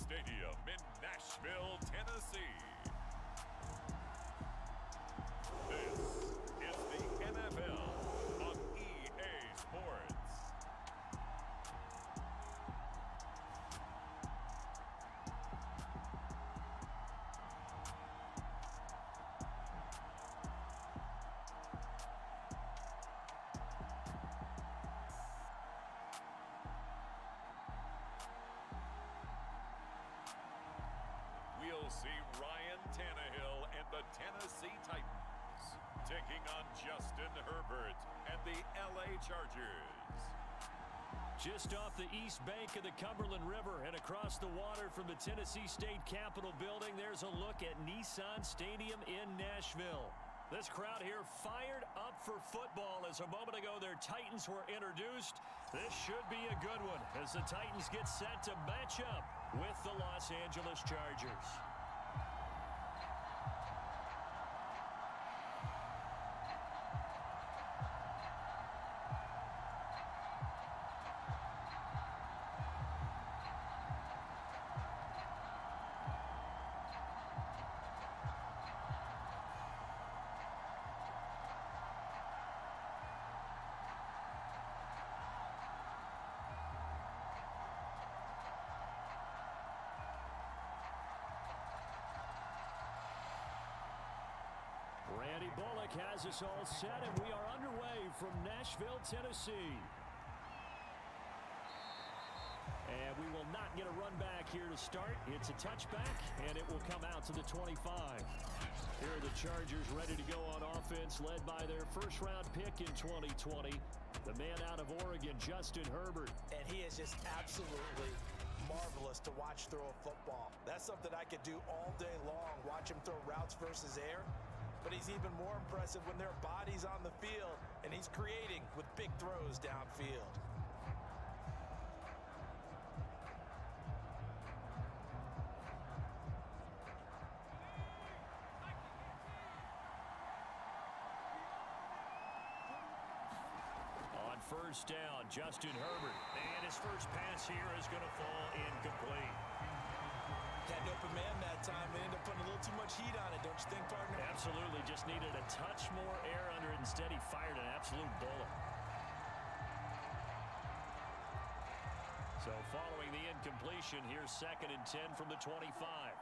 Stadium in Nashville, Tennessee. This is the NFL on EA Sports. We'll see Ryan Tannehill and the Tennessee Titans taking on Justin Herbert and the LA Chargers. Just off the east bank of the Cumberland River and across the water from the Tennessee State Capitol building, there's a look at Nissan Stadium in Nashville. This crowd here fired up for football as a moment ago their Titans were introduced. This should be a good one as the Titans get set to match up with the Los Angeles Chargers. Randy Bullock has us all set, and we are underway from Nashville, Tennessee. And we will not get a run back here to start. It's a touchback, and it will come out to the 25. Here are the Chargers ready to go on offense, led by their first-round pick in 2020, the man out of Oregon, Justin Herbert. And he is just absolutely marvelous to watch throw a football. That's something I could do all day long, watch him throw routes versus air. But he's even more impressive when there are bodies on the field, and he's creating with big throws downfield. On first down, Justin Herbert. And his first pass here is going to fall incomplete. Had an open man that time. They ended up putting a little too much heat on it, don't you think, partner? Absolutely. Just needed a touch more air under it. Instead, he fired an absolute bullet. So following the incompletion, here's 2nd and 10 from the 25.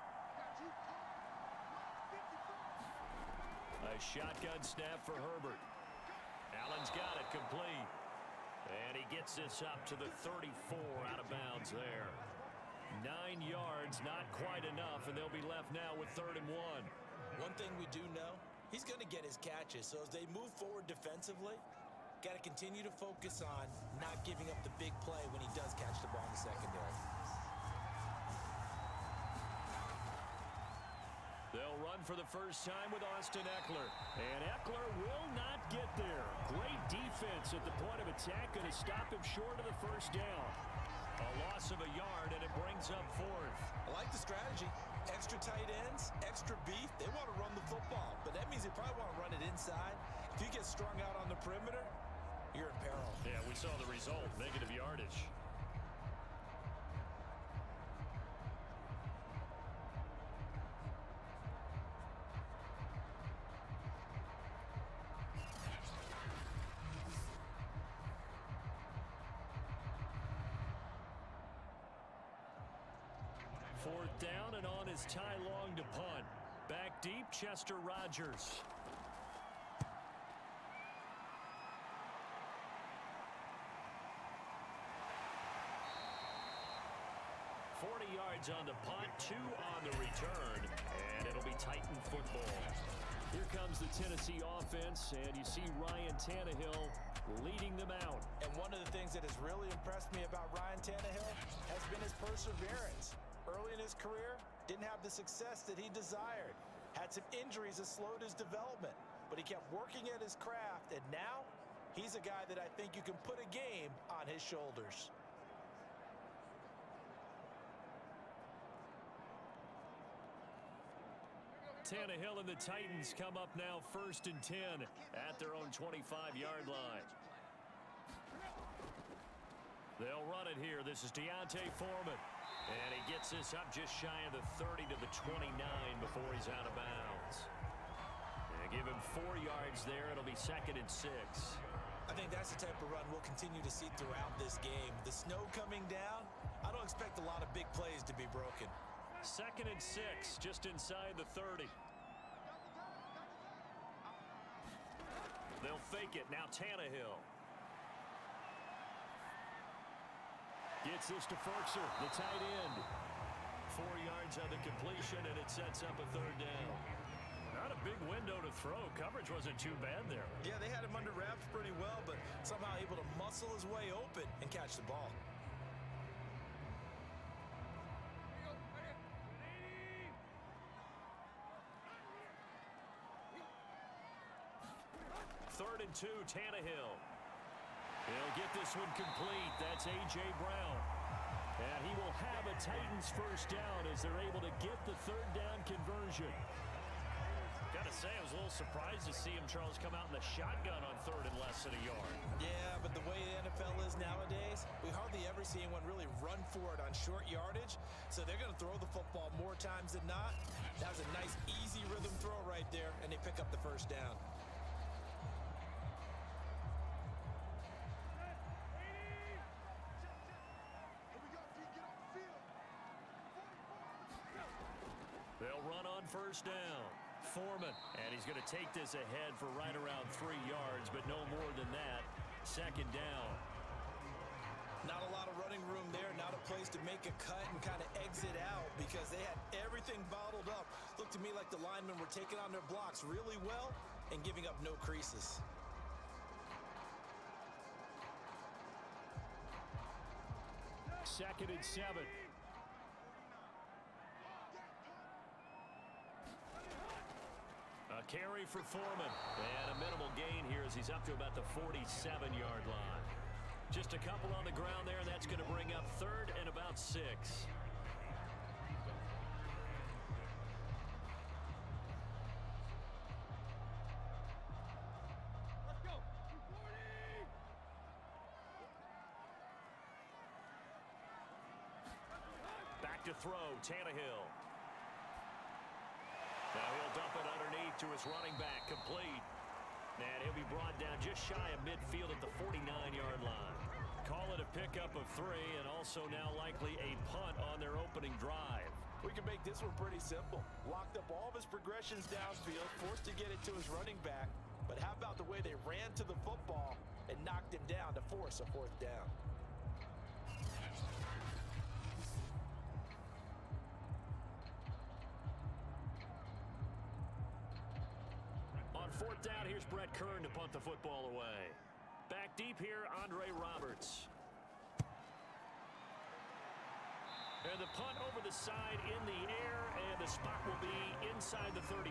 A shotgun snap for Herbert. Allen's got it complete. And he gets this up to the 34 out of bounds there. 9 yards, not quite enough, and they'll be left now with 3rd and 1. One thing we do know, he's going to get his catches. So as they move forward defensively, got to continue to focus on not giving up the big play when he does catch the ball in the secondary. They'll run for the first time with Austin Ekeler. And Ekeler will not get there. Great defense at the point of attack, going to stop him short of the first down. A loss of a yard, and it brings up 4th. I like the strategy. Extra tight ends, extra beef. They want to run the football, but that means they probably want to run it inside. If you get strung out on the perimeter, you're in peril. Yeah, we saw the result, negative yardage. Fourth down, and on is Ty Long to punt. Back deep, Chester Rogers. $40 yards on the punt, 2 on the return, and it'll be Titan football. Here comes the Tennessee offense, and you see Ryan Tannehill leading them out. And one of the things that has really impressed me about Ryan Tannehill has been his perseverance. Early in his career, didn't have the success that he desired. Had some injuries that slowed his development, but he kept working at his craft, and now he's a guy that I think you can put a game on his shoulders. Tannehill and the Titans come up now 1st and 10 at their own 25-yard line. They'll run it here. This is Deontay Foreman. And he gets this up just shy of the 30 to the 29 before he's out of bounds. And give him 4 yards there. It'll be 2nd and 6. I think that's the type of run we'll continue to see throughout this game. The snow coming down, I don't expect a lot of big plays to be broken. 2nd and 6, just inside the 30. They'll fake it. Now Tannehill. Gets this to Ferkser, the tight end. 4 yards on the completion, and it sets up a 3rd down. Not a big window to throw. Coverage wasn't too bad there. Yeah, they had him under wraps pretty well, but somehow able to muscle his way open and catch the ball. Third and 2, Tannehill. He'll get this one complete. That's A.J. Brown. And he will have a Titans first down as they're able to get the 3rd down conversion. Got to say, I was a little surprised to see him, Charles, come out in the shotgun on 3rd and less than a yard. Yeah, but the way the NFL is nowadays, we hardly ever see anyone really run for it on short yardage. So they're going to throw the football more times than not. That was a nice, easy rhythm throw right there, and they pick up the first down. They'll run on first down. Foreman, and he's going to take this ahead for right around 3 yards, but no more than that. 2nd down. Not a lot of running room there, not a place to make a cut and kind of exit out because they had everything bottled up. Looked to me like the linemen were taking on their blocks really well and giving up no creases. Second and 7. A carry for Foreman. And a minimal gain here as he's up to about the 47-yard line. Just a couple on the ground there, and that's going to bring up 3rd and about 6. Let's go. Back to throw, Tannehill. Now he'll dump it underneath to his running back, complete. And he'll be brought down just shy of midfield at the 49-yard line. Call it a pickup of 3, and also now likely a punt on their opening drive. We can make this one pretty simple. Locked up all of his progressions downfield, forced to get it to his running back. But how about the way they ran to the football and knocked him down to force a 4th down? On 4th down, here's Brett Kern to punt the football away. Back deep here, Andre Roberts. And the punt over the side in the air, and the spot will be inside the 35.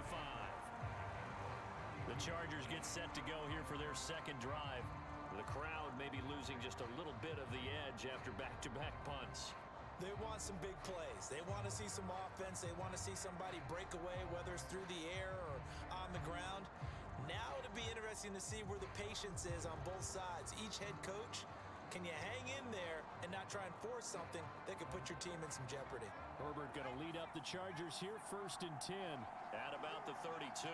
The Chargers get set to go here for their 2nd drive. The crowd may be losing just a little bit of the edge after back-to-back punts. They want some big plays. They want to see some offense. They want to see somebody break away, whether it's through the air or on the ground. Now it'll be interesting to see where the patience is on both sides. Each head coach, can you hang in there and not try and force something that could put your team in some jeopardy? Herbert going to lead up the Chargers here, 1st and 10. At about the 32.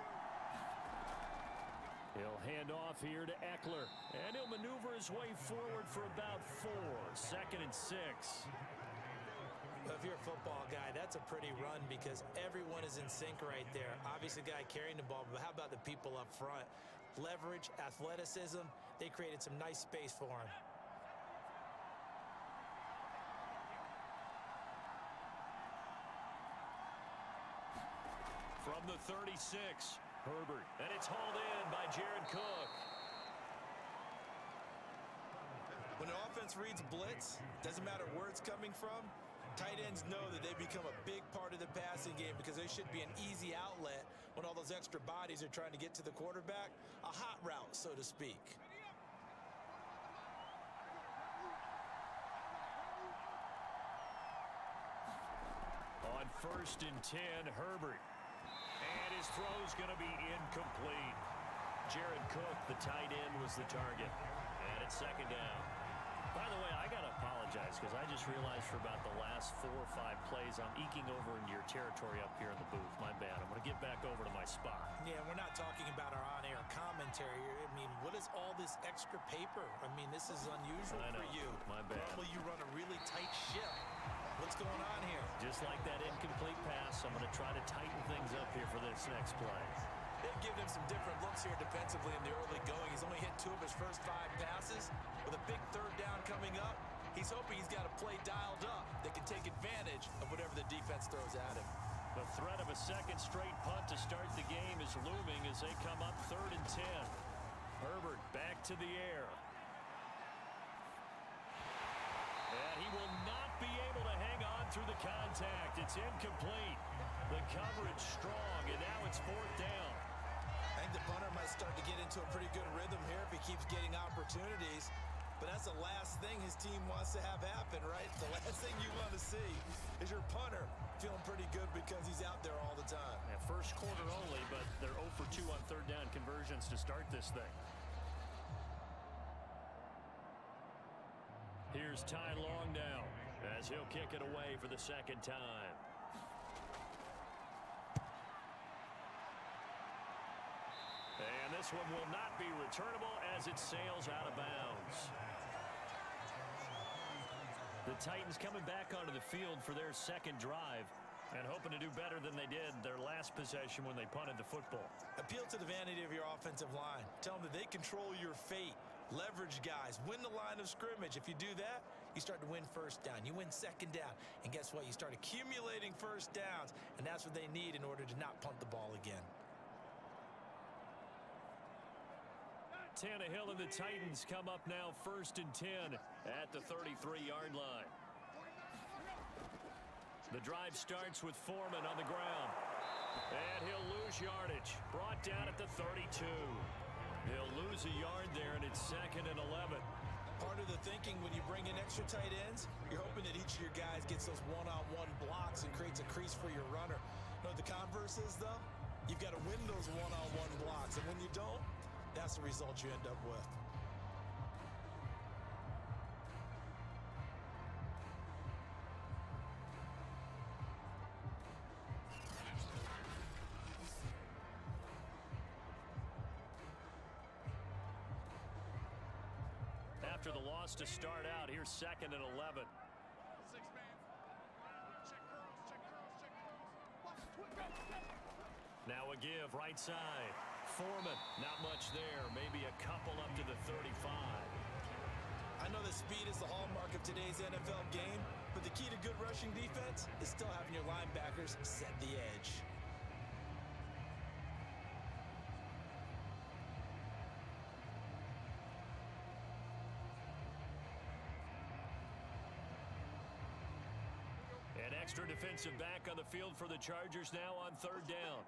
He'll hand off here to Eckler. And he'll maneuver his way forward for about 4. 2nd and 6. If you're a football guy, that's a pretty run because everyone is in sync right there. Obviously, the guy carrying the ball, but how about the people up front? Leverage, athleticism, they created some nice space for him. From the 36, Herbert. And it's hauled in by Jared Cook. When an offense reads blitz, doesn't matter where it's coming from, tight ends know that they become a big part of the passing game because they should be an easy outlet when all those extra bodies are trying to get to the quarterback. A hot route, so to speak. On 1st and 10, Herbert. And his throw's going to be incomplete. Jared Cook, the tight end, was the target. And it's 2nd down. By the way, I got to apologize because I just realized for about the last 4 or 5 plays, I'm eking over into your territory up here in the booth. My bad. I'm going to get back over to my spot. Yeah, we're not talking about our on-air commentary. I mean, what is all this extra paper? I mean, this is unusual for you. My bad. Normally you run a really tight ship. What's going on here? Just like that incomplete pass, I'm going to try to tighten things up here for this next play. They've given him some different looks here defensively in the early going. He's only hit 2 of his first 5 passes. With a big 3rd down coming up, he's hoping he's got a play dialed up that can take advantage of whatever the defense throws at him. The threat of a second straight punt to start the game is looming as they come up 3rd and 10. Herbert back to the air. And he will not be able to hang on through the contact. It's incomplete. The coverage strong, and now it's 4th down. I think the punter might start to get into a pretty good rhythm here if he keeps getting opportunities. But that's the last thing his team wants to have happen, right? The last thing you want to see is your punter feeling pretty good because he's out there all the time. Yeah, first quarter only, but they're 0 for 2 on 3rd down conversions to start this thing. Here's Ty Long now as he'll kick it away for the 2nd time. And this one will not be returnable as it sails out of bounds. The Titans coming back onto the field for their 2nd drive and hoping to do better than they did their last possession when they punted the football. Appeal to the vanity of your offensive line. Tell them that they control your fate. Leverage guys. Win the line of scrimmage. If you do that, you start to win 1st down. You win 2nd down. And guess what? You start accumulating 1st downs. And that's what they need in order to not punt the ball again. Tannehill and the Titans come up now 1st and 10 at the 33-yard line. The drive starts with Foreman on the ground. And he'll lose yardage. Brought down at the 32. He'll lose a yard there, and it's 2nd and 11. Part of the thinking when you bring in extra tight ends, you're hoping that each of your guys gets those one-on-one blocks and creates a crease for your runner. You know what the converse is, though? You've got to win those one-on-one blocks, and when you don't, that's the result you end up with. After the loss to start out, here's 2nd and 11. Now a give right side. Foreman, not much there. Maybe a couple up to the 35. I know that speed is the hallmark of today's NFL game, but the key to good rushing defense is still having your linebackers set the edge. An extra defensive back on the field for the Chargers now on 3rd down.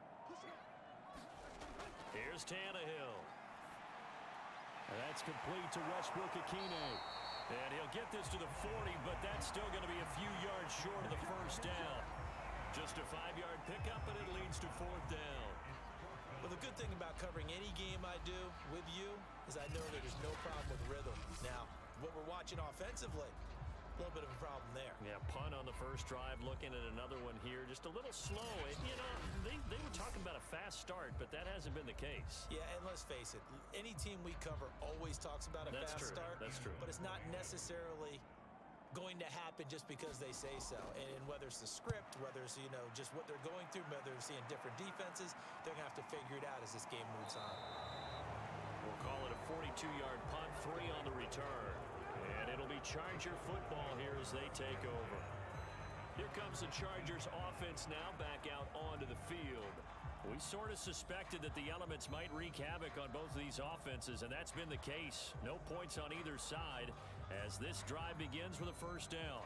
Here's Tannehill. And that's complete to Westbrook-Ikhine. And he'll get this to the 40, but that's still going to be a few yards short of the 1st down. Just a 5-yard pickup, and it leads to 4th down. Well, the good thing about covering any game I do with you is I know that there's no problem with rhythm. Now, what we're watching offensively, a little bit of a problem there. Yeah, punt on the 1st drive, looking at another one here. Just a little slow. You know, they were talking about a fast start, but that hasn't been the case. Yeah, and let's face it, any team we cover always talks about a fast start. That's true. But it's not necessarily going to happen just because they say so. And whether it's the script, whether it's, you know, just what they're going through, whether they're seeing different defenses, they're going to have to figure it out as this game moves on. We'll call it a 42-yard punt, 3 on the return. And it'll be Charger football here as they take over. Here comes the Chargers offense now back out onto the field. We sort of suspected that the elements might wreak havoc on both of these offenses, and that's been the case. No points on either side as this drive begins with a 1st down.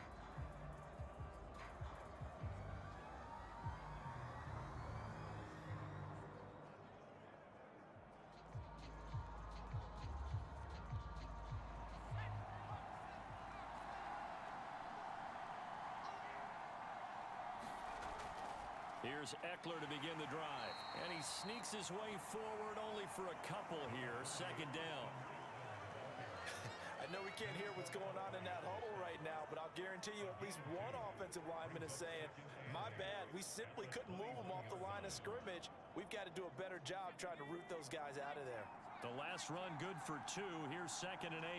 Here's Eckler to begin the drive. And he sneaks his way forward only for a couple here. 2nd down. I know we can't hear what's going on in that huddle right now, but I'll guarantee you at least one offensive lineman is saying, my bad, we simply couldn't move them off the line of scrimmage. We've got to do a better job trying to root those guys out of there. The last run good for 2. Here's 2nd and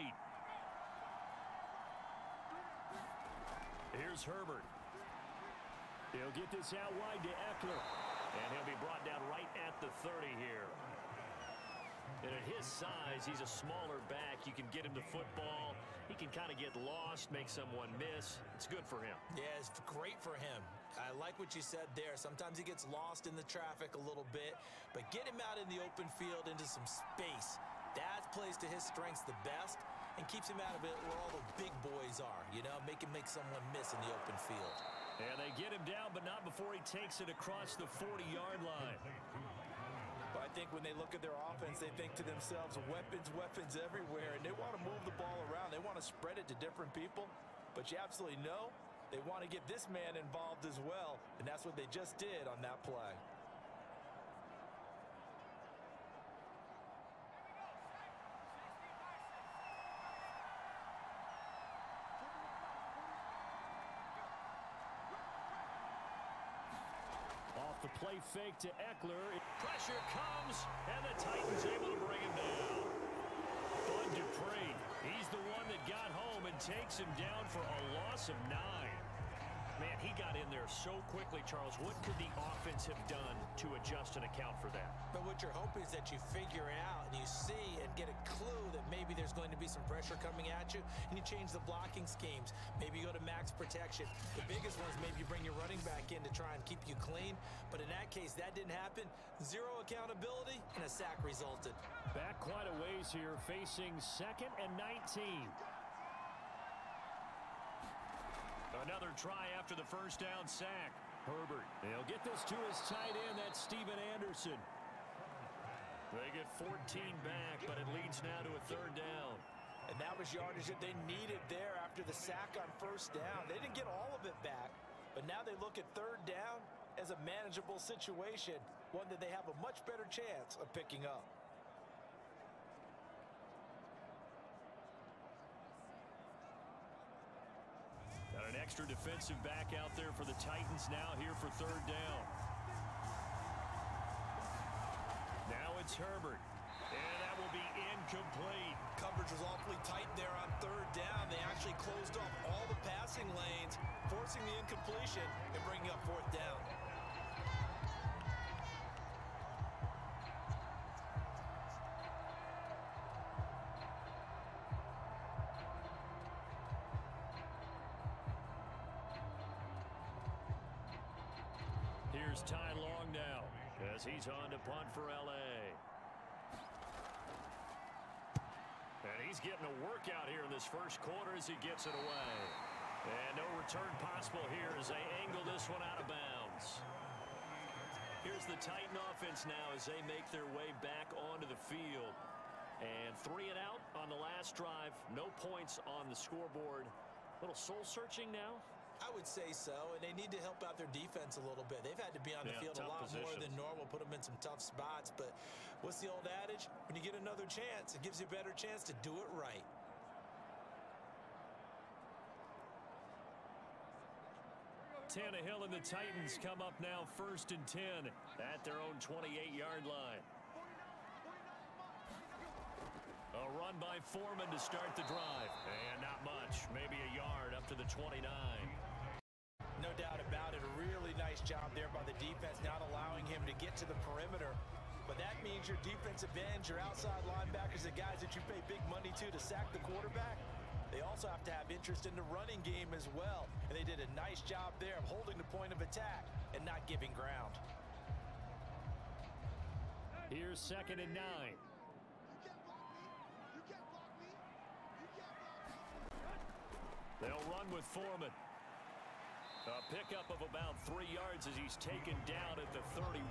8. Here's Herbert. He'll get this out wide to Eckler. And he'll be brought down right at the 30 here. And at his size, he's a smaller back. You can get him the football. He can kind of get lost, make someone miss. It's good for him. Yeah, it's great for him. I like what you said there. Sometimes he gets lost in the traffic a little bit, but get him out in the open field into some space. That plays to his strengths the best and keeps him out of it where all the big boys are, you know, make him make someone miss in the open field. And they get him down, but not before he takes it across the 40-yard line. But I think when they look at their offense, they think to themselves, weapons, weapons everywhere, and they want to move the ball around. They want to spread it to different people, but you absolutely know they want to get this man involved as well, and that's what they just did on that play. Off the play fake to Eckler. Pressure comes, and the Titans able to bring him down. Bud Dupree, he's the one that got home and takes him down for a loss of 9. Man, he got in there so quickly, Charles. What could the offense have done to adjust and account for that? But what you're hoping is that you figure out and you see and get a clue that maybe there's going to be some pressure coming at you, and you change the blocking schemes. Maybe you go to max protection. The biggest one is maybe you bring your running back in to try and keep you clean. But in that case, that didn't happen. 0 accountability, and a sack resulted. Back quite a ways here, facing 2nd and 19. Another try after the first down sack. Herbert, they'll get this to his tight end. That's Steven Anderson. They get 14 back, but it leads now to a 3rd down. And that was yardage that they needed there after the sack on 1st down. They didn't get all of it back, but now they look at 3rd down as a manageable situation, one that they have a much better chance of picking up. Got an extra defensive back out there for the Titans now here for 3rd down. Now it's Herbert. And that will be incomplete. Coverage was awfully tight there on 3rd down. They actually closed off all the passing lanes, forcing the incompletion and bringing up 4th down. Here's Ty Long now as he's on to punt for L.A. And he's getting a workout here in this first quarter as he gets it away. And no return possible here as they angle this one out of bounds. Here's the Titan offense now as they make their way back onto the field. And 3 and out on the last drive. No points on the scoreboard. A little soul-searching now. I would say so, and they need to help out their defense a little bit. They've had to be on the field a lot more than normal, put them in some tough spots. But what's the old adage? When you get another chance, it gives you a better chance to do it right. Tannehill and the Titans come up now 1st and 10 at their own 28-yard line. A run by Foreman to start the drive. And not much, maybe a yard up to the 29. No doubt about it. A really nice job there by the defense, not allowing him to get to the perimeter. But that means your defensive ends, your outside linebackers, the guys that you pay big money to sack the quarterback, they also have to have interest in the running game as well. And they did a nice job there of holding the point of attack and not giving ground. Here's 2nd and 9. They'll run with Foreman. A pickup of about 3 yards as he's taken down at the 31.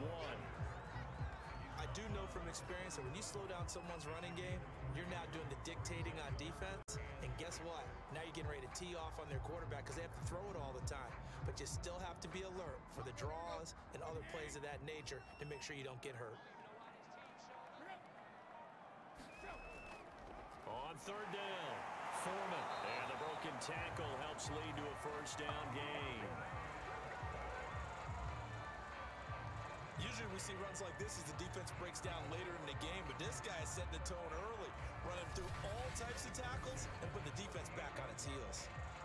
I do know from experience that when you slow down someone's running game, you're now doing the dictating on defense. And guess what? Now you're getting ready to tee off on their quarterback because they have to throw it all the time. But you still have to be alert for the draws and other plays of that nature to make sure you don't get hurt. On 3rd down, Foreman. And the broken tackle helps lead to a first down gain. Usually we see runs like this as the defense breaks down later in the game, but this guy is setting the tone early, running through all types of tackles and putting the defense back on its heels.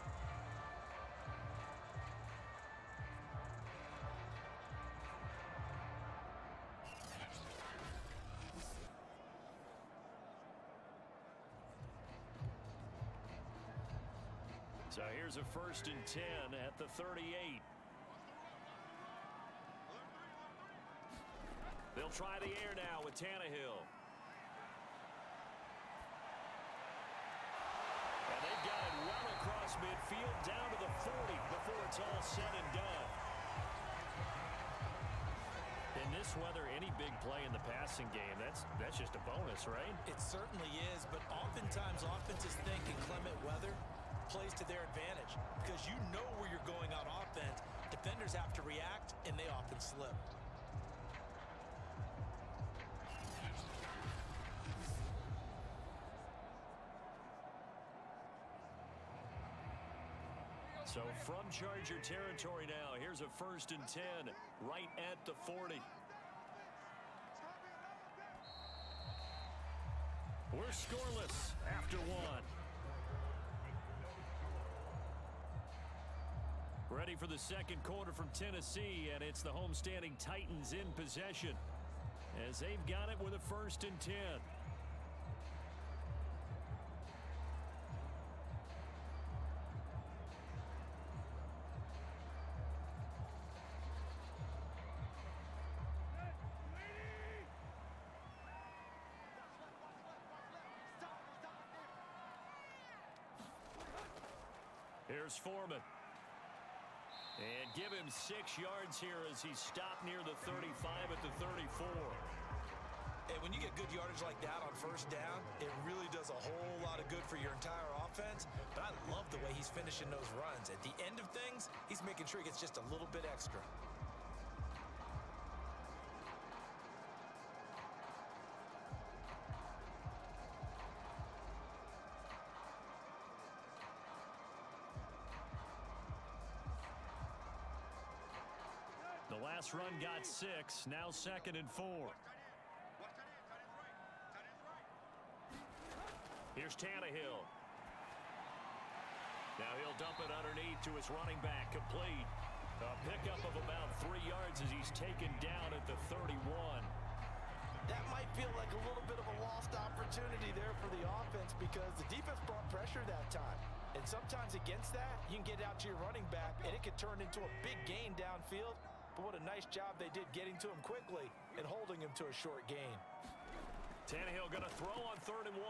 So here's a 1st and 10 at the 38. They'll try the air now with Tannehill. And they've got it well across midfield down to the 40 before it's all said and done. In this weather, any big play in the passing game, that's just a bonus, right? It certainly is, but oftentimes offenses think inclement weather plays to their advantage because you know where you're going on offense. Defenders have to react, and they often slip. So from Charger territory now, here's a 1st and 10 right at the 40. We're scoreless after one. Ready for the second quarter from Tennessee, and it's the homestanding Titans in possession as they've got it with a 1st and 10. Here's Foreman. And give him 6 yards here as he stopped near the 35 at the 34. And when you get good yardage like that on 1st down, it really does a whole lot of good for your entire offense. But I love the way he's finishing those runs. At the end of things, he's making sure he gets just a little bit extra. The last run got 6, now 2nd and 4. Here's Tannehill. Now he'll dump it underneath to his running back, complete. A pickup of about 3 yards as he's taken down at the 31. That might feel like a little bit of a lost opportunity there for the offense because the defense brought pressure that time. And sometimes against that, you can get out to your running back, and it could turn into a big gain downfield. But what a nice job they did getting to him quickly and holding him to a short gain. Tannehill going to throw on 3rd and 1.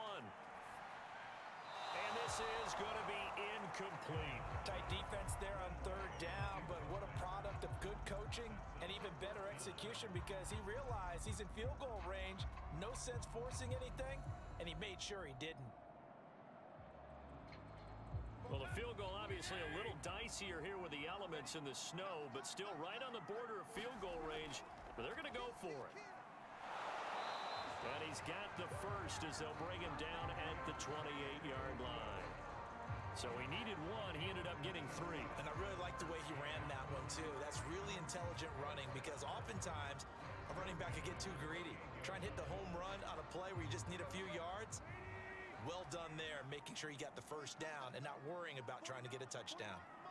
And this is going to be incomplete. Tight defense there on 3rd down, but what a product of good coaching and even better execution because he realized he's in field goal range. No sense forcing anything, and he made sure he didn't. Well, the field goal obviously a little dicier here with the elements in the snow, but still right on the border of field goal range. But they're going to go for it. And he's got the first as they'll bring him down at the 28-yard line. So he needed 1. He ended up getting 3. And I really like the way he ran that one, too. That's really intelligent running because oftentimes a running back could get too greedy. Try and hit the home run on a play where you just need a few yards. Well done there, making sure you got the first down and not worrying about trying to get a touchdown.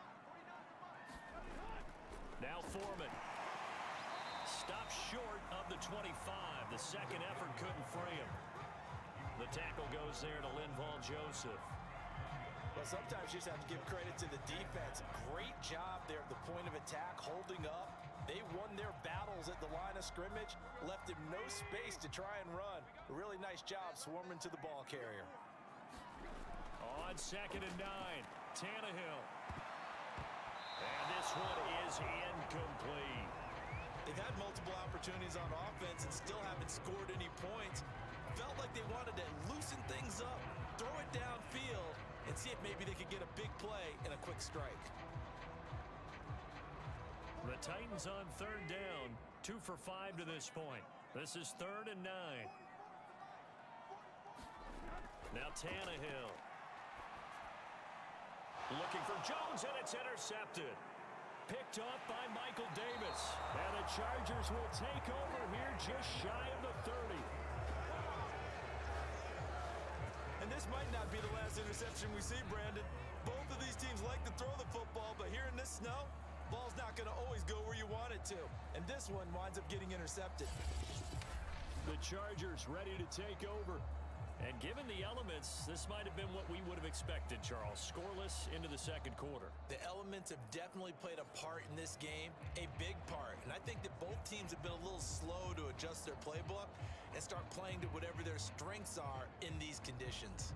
Now Foreman. Stopped short of the 25. The second effort couldn't free him. The tackle goes there to Linval Joseph. Well, sometimes you just have to give credit to the defense. Great job there at the point of attack, holding up. They won their battles at the line of scrimmage, left him no space to try and run. A really nice job swarming to the ball carrier. On 2nd and 9, Tannehill. And this one is incomplete. They've had multiple opportunities on offense and still haven't scored any points. Felt like they wanted to loosen things up, throw it downfield, and see if maybe they could get a big play and a quick strike. The Titans on 3rd down, 2 for 5 to this point. This is 3rd and 9. Now Tannehill. Looking for Jones, and it's intercepted. Picked off by Michael Davis. And the Chargers will take over here just shy of the 30. And this might not be the last interception we see, Brandon. Both of these teams like to throw the football, but here in this snow, ball's not going to always go where you want it to. And this one winds up getting intercepted. The Chargers ready to take over. And given the elements, this might have been what we would have expected, Charles. Scoreless into the second quarter. The elements have definitely played a part in this game, a big part. And I think that both teams have been a little slow to adjust their playbook and start playing to whatever their strengths are in these conditions.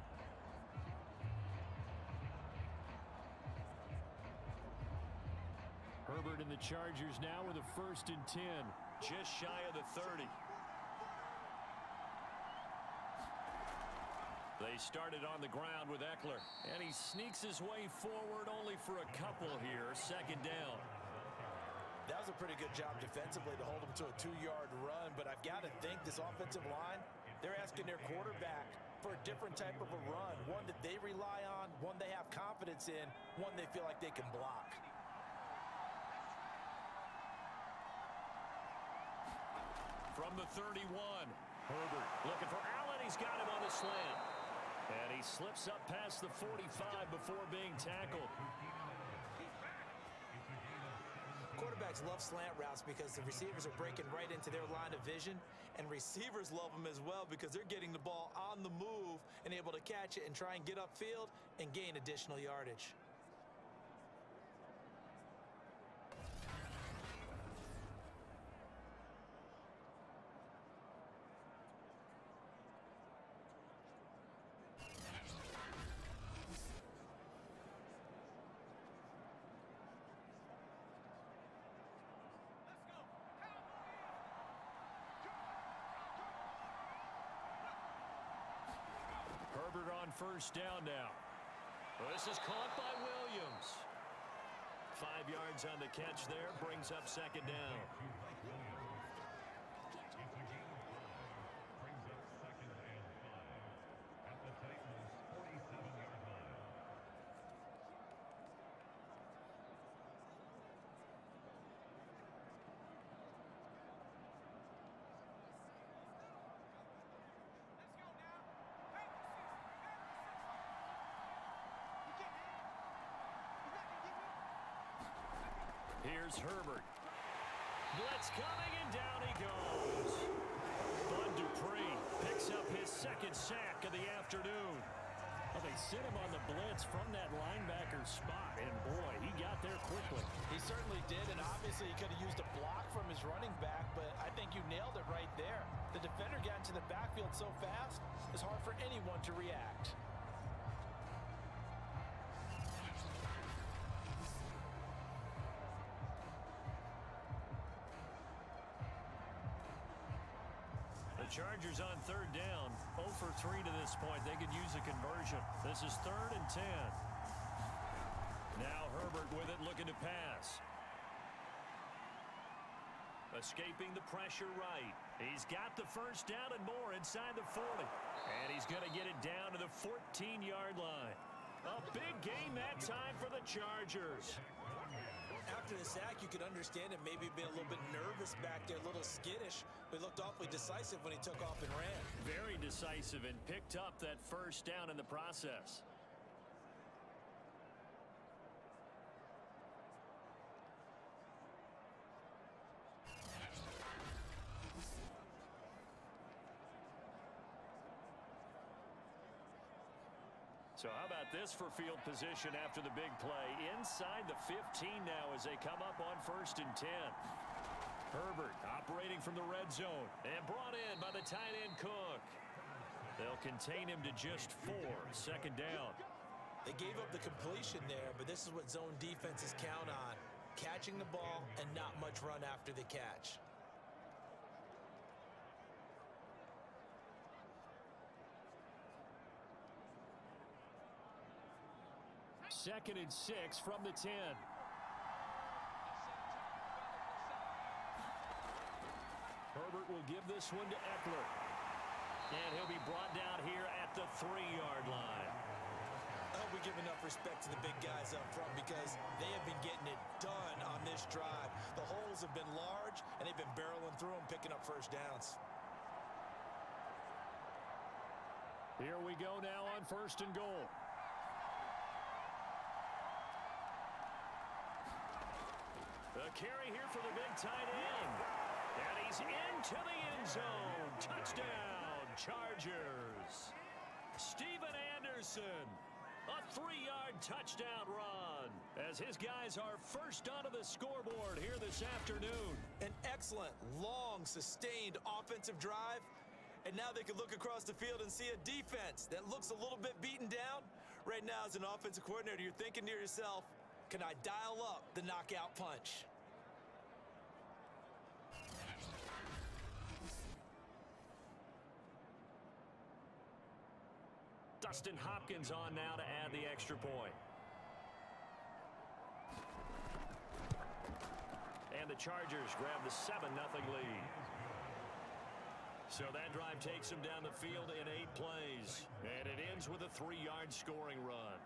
Herbert and the Chargers now with a 1st and 10, just shy of the 30. They started on the ground with Eckler, and he sneaks his way forward only for a couple here. 2nd down. That was a pretty good job defensively to hold him to a 2-yard run, but I've got to think this offensive line, they're asking their quarterback for a different type of a run, one that they rely on, one they have confidence in, one they feel like they can block. From the 31, Herbert looking for Allen. He's got him on the slant. And he slips up past the 45 before being tackled. Quarterbacks love slant routes because the receivers are breaking right into their line of vision, and receivers love them as well because they're getting the ball on the move and able to catch it and try and get upfield and gain additional yardage. Herbert on 1st down now. Well, this is caught by Williams. 5 yards on the catch there, brings up 2nd down. Here's Herbert. Blitz coming, and down he goes. Bud Dupree picks up his 2nd sack of the afternoon. Well, they sent him on the blitz from that linebacker spot, and boy, he got there quickly. He certainly did, and obviously he could have used a block from his running back, but I think you nailed it right there. The defender got into the backfield so fast, it's hard for anyone to react. Chargers on 3rd down. 0 for 3 to this point. They could use a conversion. This is 3rd and 10. Now Herbert with it, looking to pass. Escaping the pressure right. He's got the 1st down and more inside the 40. And he's going to get it down to the 14-yard line. A big game that time for the Chargers. After the sack, you could understand him maybe being a little bit nervous back there, a little skittish, but he looked awfully decisive when he took off and ran. Very decisive and picked up that 1st down in the process. So how about this for field position after the big play? Inside the 15 now as they come up on 1st and 10. Herbert operating from the red zone and brought in by the tight end Cook. They'll contain him to just 4. 2nd down. They gave up the completion there, but this is what zone defenses count on. Catching the ball and not much run after the catch. 2nd and 6 from the 10. Herbert will give this one to Eckler. And he'll be brought down here at the 3-yard line. We give enough respect to the big guys up front because they have been getting it done on this drive. The holes have been large, and they've been barreling through them, picking up first downs. Here we go now on 1st and goal. The carry here for the big tight end. And he's into the end zone. Touchdown, Chargers. Steven Anderson, a 3-yard touchdown run as his guys are first onto the scoreboard here this afternoon. An excellent, long, sustained offensive drive. And now they can look across the field and see a defense that looks a little bit beaten down. Right now, as an offensive coordinator, you're thinking to yourself, can I dial up the knockout punch? Dustin Hopkins on now to add the extra point. And the Chargers grab the 7-0 lead. So that drive takes them down the field in 8 plays. And it ends with a 3-yard scoring run.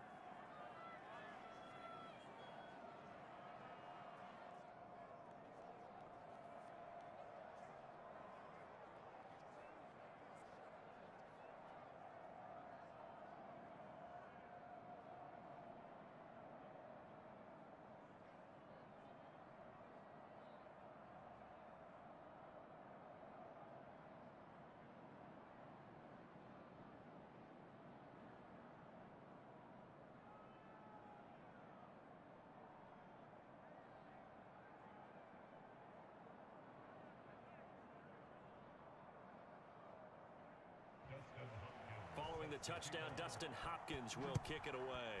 Following the touchdown, Dustin Hopkins will kick it away.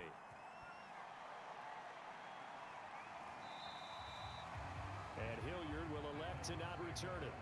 And Hilliard will elect to not return it.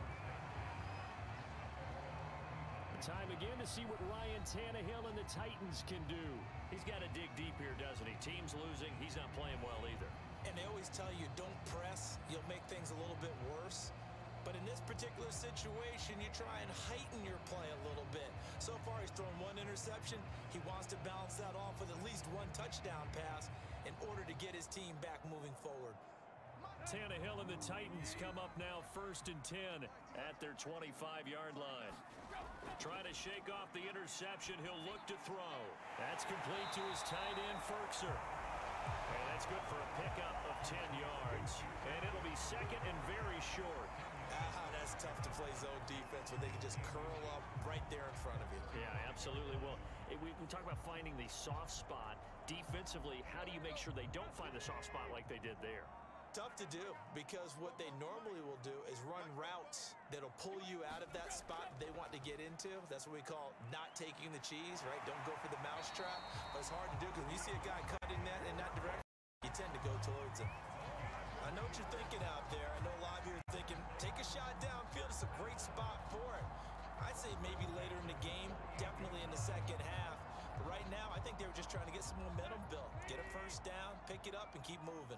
Time again to see what Ryan Tannehill and the Titans can do. He's got to dig deep here, doesn't he? Team's losing. He's not playing well either. And they always tell you, don't press. You'll make things a little bit worse. But in this particular situation, you try and heighten your play a little bit. So far, he's thrown 1 interception. He wants to balance that off with at least 1 touchdown pass in order to get his team back moving forward. Tannehill and the Titans come up now 1st and 10 at their 25-yard line. Trying to shake off the interception. He'll look to throw. That's complete to his tight end, Ferkser. And that's good for a pickup of 10 yards. And it'll be 2nd and very short. That's tough to play zone defense when they can just curl up right there in front of you. Yeah, absolutely. Well, we talk about finding the soft spot. Defensively, how do you make sure they don't find the soft spot like they did there? Tough to do because what they normally will do is run routes that'll pull you out of that spot they want to get into. That's what we call not taking the cheese, right? Don't go for the mousetrap. But it's hard to do because when you see a guy cutting that in that direction, you tend to go towards him. I know what you're thinking out there. I know a lot of you are thinking, take a shot downfield. It's a great spot for it. I'd say maybe later in the game, definitely in the second half. But right now, I think they were just trying to get some momentum built. Get a first down, pick it up, and keep moving.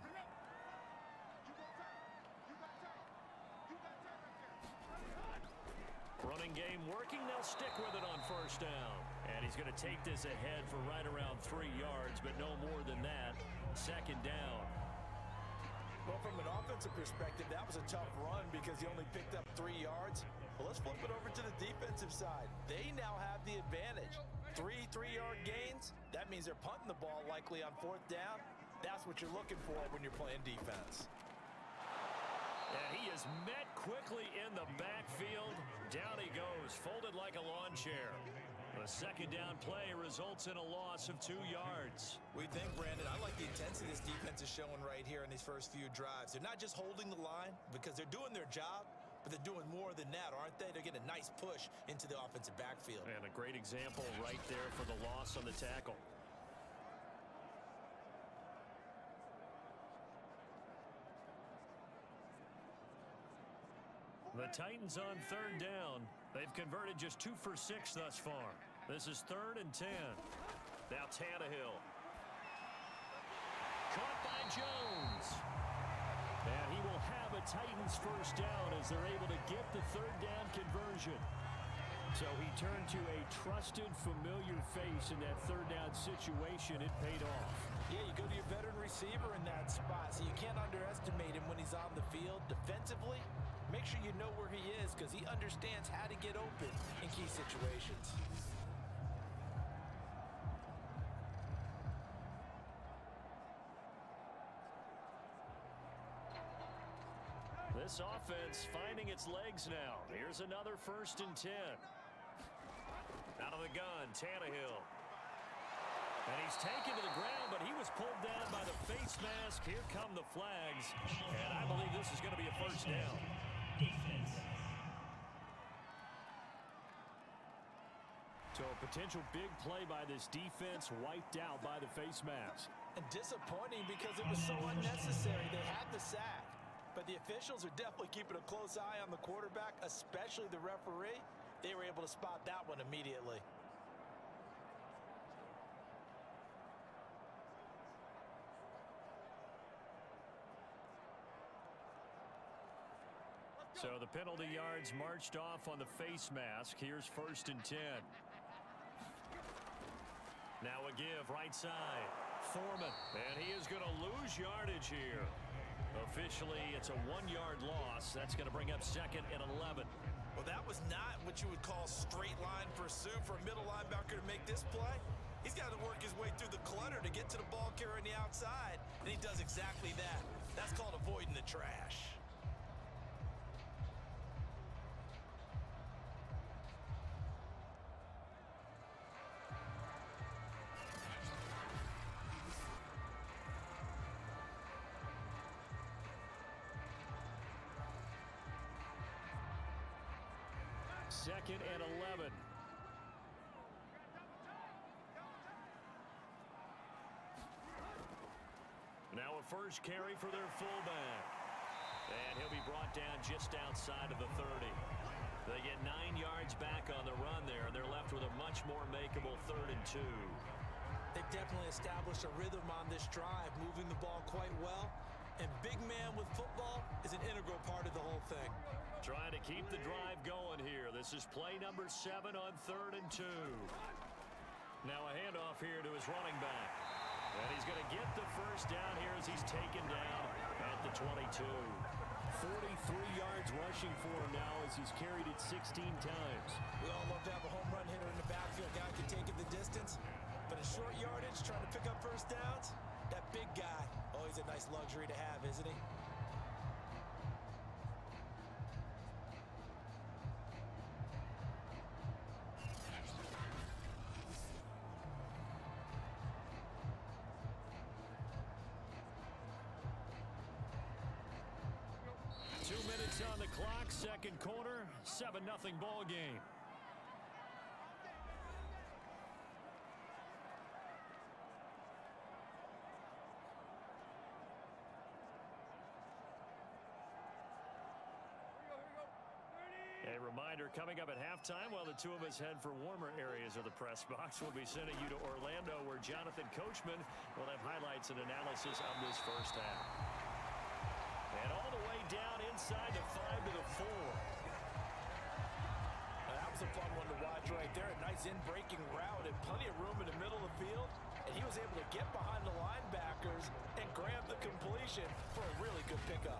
Running game working. They'll stick with it on 1st down. And he's going to take this ahead for right around 3 yards, but no more than that. 2nd down. Well, from an offensive perspective, that was a tough run because he only picked up 3 yards. Well, let's flip it over to the defensive side. They now have the advantage. 3 3-yard gains. That means they're punting the ball likely on 4th down. That's what you're looking for when you're playing defense. And he is met quickly in the backfield. Down he goes, folded like a lawn chair. The 2nd down play results in a loss of 2 yards. We think, Brandon, I like the intensity this defense is showing right here in these first few drives. They're not just holding the line because they're doing their job, but they're doing more than that, aren't they? They're getting a nice push into the offensive backfield. And a great example right there for the loss on the tackle. The Titans on 3rd down. They've converted just 2 for 6 thus far. This is 3rd and 10. Now Tannehill. Caught by Jones. And he will have a Titans first down as they're able to get the 3rd down conversion. So he turned to a trusted, familiar face mistakes in that third down situation, it paid off. Yeah, you go to your veteran receiver in that spot, so you can't underestimate him when he's on the field. Defensively, make sure you know where he is because he understands how to get open in key situations. This offense finding its legs now. Here's another 1st and 10. Out of the gun, Tannehill. And he's taken to the ground, but he was pulled down by the face mask. Here come the flags. And I believe this is going to be a 1st down. So a potential big play by this defense wiped out by the face mask. And disappointing because it was so unnecessary. They had the sack. But the officials are definitely keeping a close eye on the quarterback, especially the referee. They were able to spot that one immediately. So the penalty yards marched off on the face mask. Here's 1st and 10. Now a give right side. Foreman. And he is going to lose yardage here. Officially, it's a 1-yard loss. That's going to bring up 2nd and 11. Well, that was not what you would call straight line pursuit for a middle linebacker to make this play. He's got to work his way through the clutter to get to the ball carrier on the outside, and he does exactly that. That's called avoiding the trash. Second and 11. Now a first carry for their fullback. And he'll be brought down just outside of the 30. They get 9 yards back on the run there, and they're left with a much more makeable 3rd and 2. They've definitely established a rhythm on this drive, moving the ball quite well. And big man with football is an integral part of the whole thing. Trying to keep the drive going here. This is play number 7 on 3rd and 2. Now a handoff here to his running back. And he's going to get the first down here as he's taken down at the 22. 43 yards rushing for him now as he's carried it 16 times. We all love to have a home run hitter in the backfield. Guy can take it the distance. But in short yardage, trying to pick up first downs, that big guy, oh, he's a nice luxury to have, isn't he? On the clock, second quarter, 7-0 ball game. A reminder coming up at halftime while the two of us head for warmer areas of the press box. We'll be sending you to Orlando where Jonathan Coachman will have highlights and analysis of this first half. And all the way down inside the 5 to the 4. That was a fun one to watch right there. A nice in-breaking route and plenty of room in the middle of the field. And he was able to get behind the linebackers and grab the completion for a really good pickup.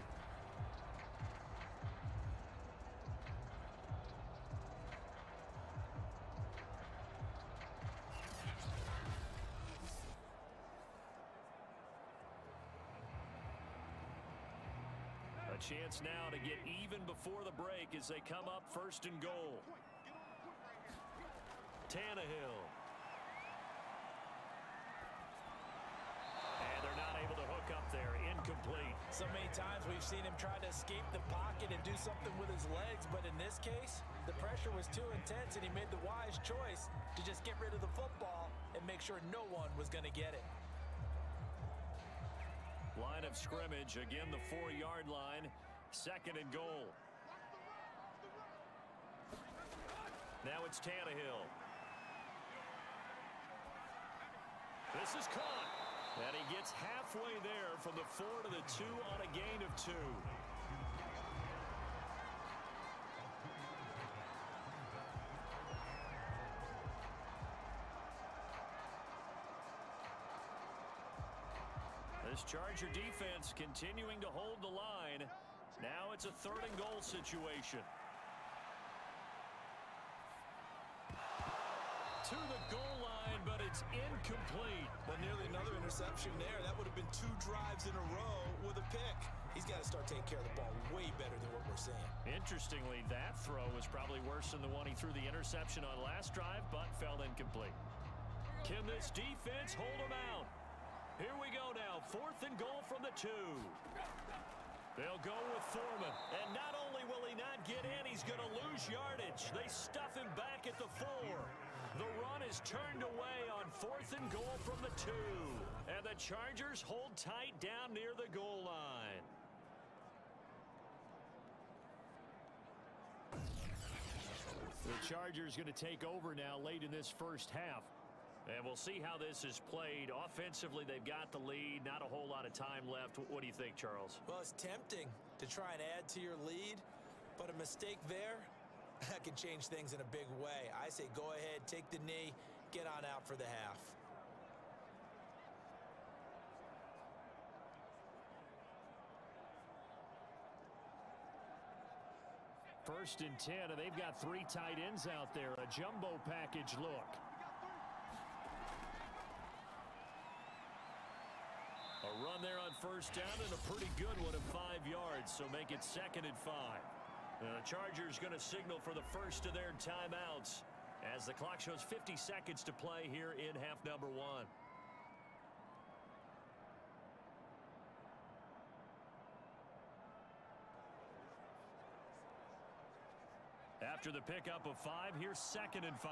A chance now to get even before the break as they come up 1st and goal. Tannehill. And they're not able to hook up there. Incomplete. So many times we've seen him try to escape the pocket and do something with his legs, but in this case, the pressure was too intense and he made the wise choice to just get rid of the football and make sure no one was going to get it. Line of scrimmage, again the 4-yard line, 2nd and goal. Now it's Tannehill. This is caught. And he gets halfway there from the 4 to the 2 on a gain of 2. This Charger defense continuing to hold the line. Now it's a 3rd and goal situation. To the goal line, but it's incomplete. Well, nearly another interception there. That would have been 2 drives in a row with a pick. He's got to start taking care of the ball way better than what we're seeing. Interestingly, that throw was probably worse than the one he threw the interception on last drive, but fell incomplete. Can this defense hold him out? Here we go now. 4th and goal from the 2. They'll go with Foreman. And not only will he not get in, he's going to lose yardage. They stuff him back at the 4. The run is turned away on 4th and goal from the 2. And the Chargers hold tight down near the goal line. The Chargers going to take over now late in this first half. And we'll see how this is played. Offensively, they've got the lead. Not a whole lot of time left. What do you think, Charles? Well, it's tempting to try and add to your lead, but a mistake there, that can change things in a big way. I say go ahead, take the knee, get on out for the half. First and 10, and they've got 3 tight ends out there. A jumbo package look. A run there on first down and a pretty good one of 5 yards, so make it 2nd and 5. The Chargers going to signal for the first of their timeouts as the clock shows 50 seconds to play here in half number 1. After the pickup of 5, here's 2nd and 5.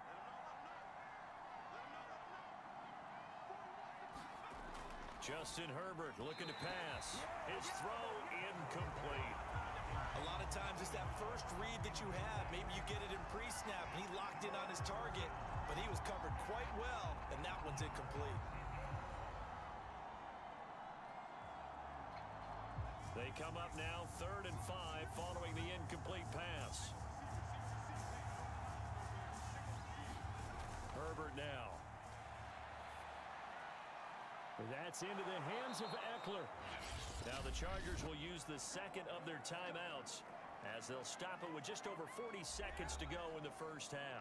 Justin Herbert looking to pass. His throw incomplete. A lot of times it's that first read that you have. Maybe you get it in pre-snap and he locked in on his target, but he was covered quite well, and that one's incomplete. They come up now 3rd and 5 following the incomplete pass. Herbert now. That's into the hands of Eckler. Now the Chargers will use the 2nd of their timeouts as they'll stop it with just over 40 seconds to go in the first half.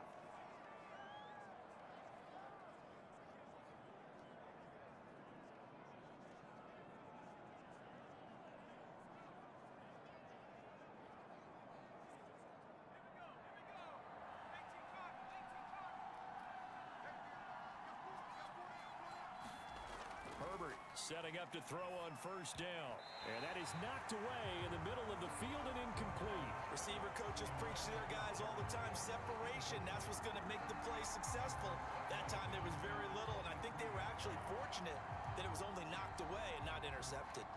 Setting up to throw on first down. And that is knocked away in the middle of the field and incomplete. Receiver coaches preach to their guys all the time. Separation, that's what's going to make the play successful. That time there was very little, and I think they were actually fortunate that it was only knocked away and not intercepted.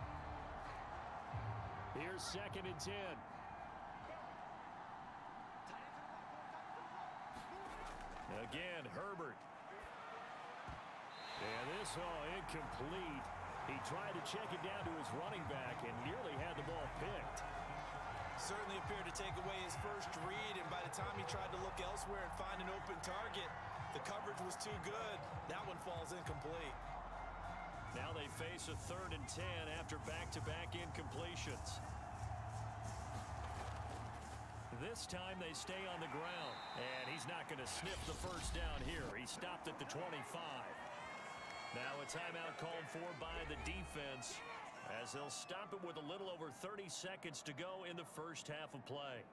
Here's 2nd and 10. Again, Herbert. And this all incomplete. He tried to check it down to his running back and nearly had the ball picked. Certainly appeared to take away his first read, and by the time he tried to look elsewhere and find an open target, the coverage was too good. That one falls incomplete. Now they face a 3rd and 10 after back-to-back incompletions. This time they stay on the ground, and he's not going to sniff the first down here. He stopped at the 25. Now a timeout called for by the defense as they'll stop it with a little over 30 seconds to go in the first half of play.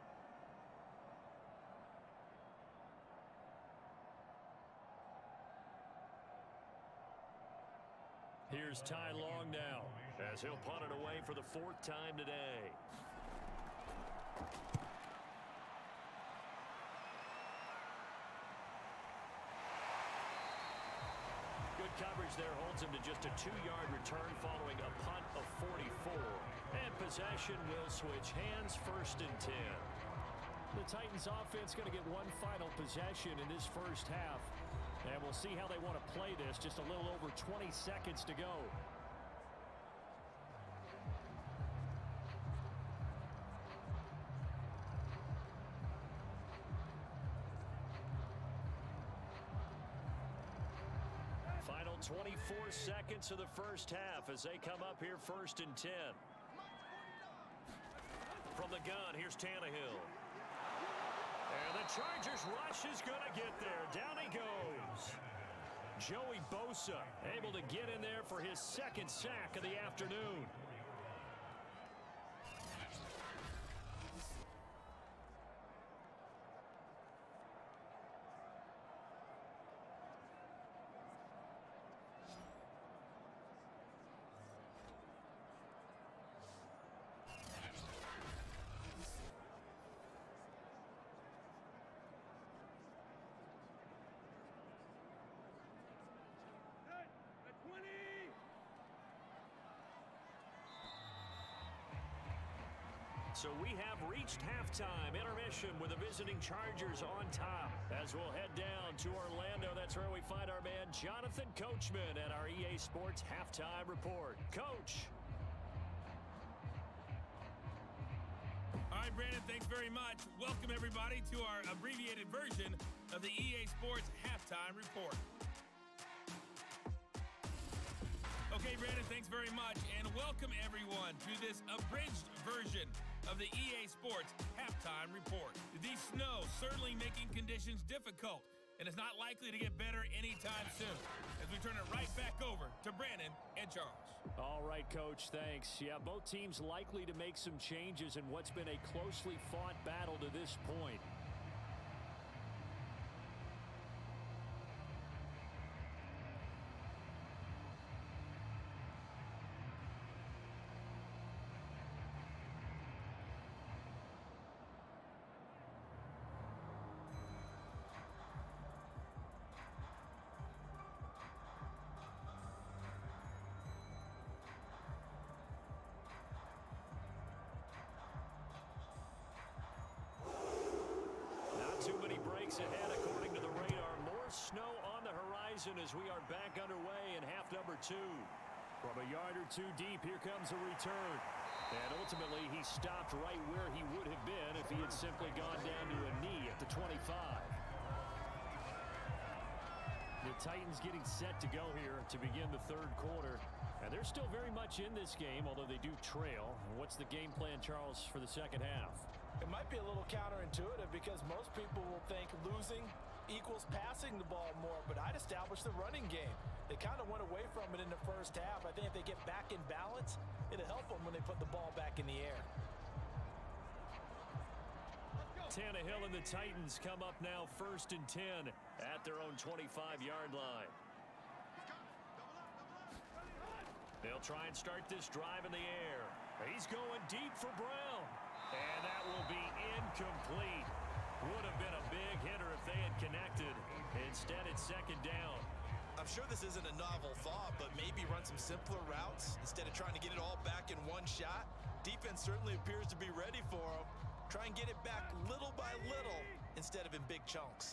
Here's Ty Long now as he'll punt it away for the 4th time today. Coverage there holds him to just a 2-yard return following a punt of 44. And possession will switch hands, 1st and 10. The Titans offense going to get one final possession in this first half. And we'll see how they want to play this. Just a little over 20 seconds to go. Final Final 24 seconds of the first half as they come up here 1st and 10. From the gun, here's Tannehill. And the Chargers rush is going to get there. Down he goes. Joey Bosa able to get in there for his 2nd sack of the afternoon. So we have reached halftime intermission with the visiting Chargers on top. As we'll head down to Orlando, that's where we find our man Jonathan Coachman at our EA Sports Halftime Report. Coach. All right, Brandon, thanks very much. Welcome, everybody, to our abbreviated version of the EA Sports Halftime Report. Okay, Brandon, thanks very much, and welcome, everyone, to this abridged version of the EA Sports Halftime Report. The snow certainly making conditions difficult, and it's not likely to get better anytime soon. As we turn it right back over to Brandon and Charles. All right, Coach, thanks. Yeah, both teams likely to make some changes in what's been a closely fought battle to this point. Too many breaks ahead according to the radar. More snow on the horizon as we are back underway in half number 2. From a yard or two deep, here comes a return. And ultimately, he stopped right where he would have been if he had simply gone down to a knee at the 25. The Titans getting set to go here to begin the 3rd quarter. And they're still very much in this game, although they do trail. And what's the game plan, Charles, for the 2nd half? It might be a little counterintuitive because most people will think losing equals passing the ball more, but I'd establish the running game. They kind of went away from it in the first half. I think if they get back in balance, it'll help them when they put the ball back in the air. Tannehill and the Titans come up now 1st and 10 at their own 25-yard line. They'll try and start this drive in the air. He's going deep for Brown. And that will be incomplete. Would have been a big hitter if they had connected. Instead, it's 2nd down. I'm sure this isn't a novel thought, but maybe run some simpler routes instead of trying to get it all back in one shot. Defense certainly appears to be ready for them. Try and get it back little by little instead of in big chunks.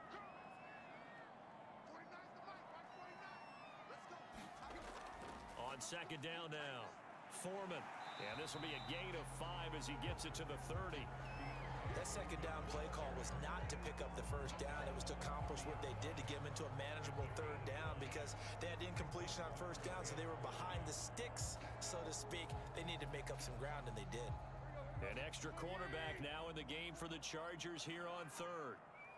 On 2nd down now, Foreman. And this will be a gain of 5 as he gets it to the 30. That 2nd down play call was not to pick up the 1st down. It was to accomplish what they did to get them into a manageable 3rd down because they had incompletion on 1st down, so they were behind the sticks, so to speak. They needed to make up some ground, and they did. An extra cornerback now in the game for the Chargers here on 3rd.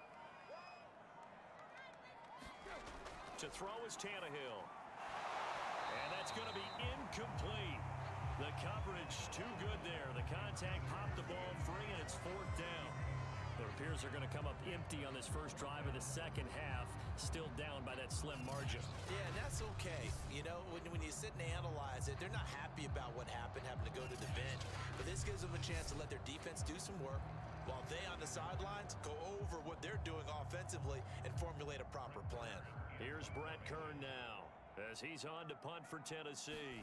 To throw is Tannehill. And that's going to be incomplete. The coverage too good there. The contact popped the ball free, and it's 4th down. It appears they're going to come up empty on this first drive of the 2nd half, still down by that slim margin. Yeah, and that's okay. You know, when you sit and analyze it, they're not happy about what happened, having to go to the bench. But this gives them a chance to let their defense do some work while they on the sidelines go over what they're doing offensively and formulate a proper plan. Here's Brett Kern now as he's on to punt for Tennessee.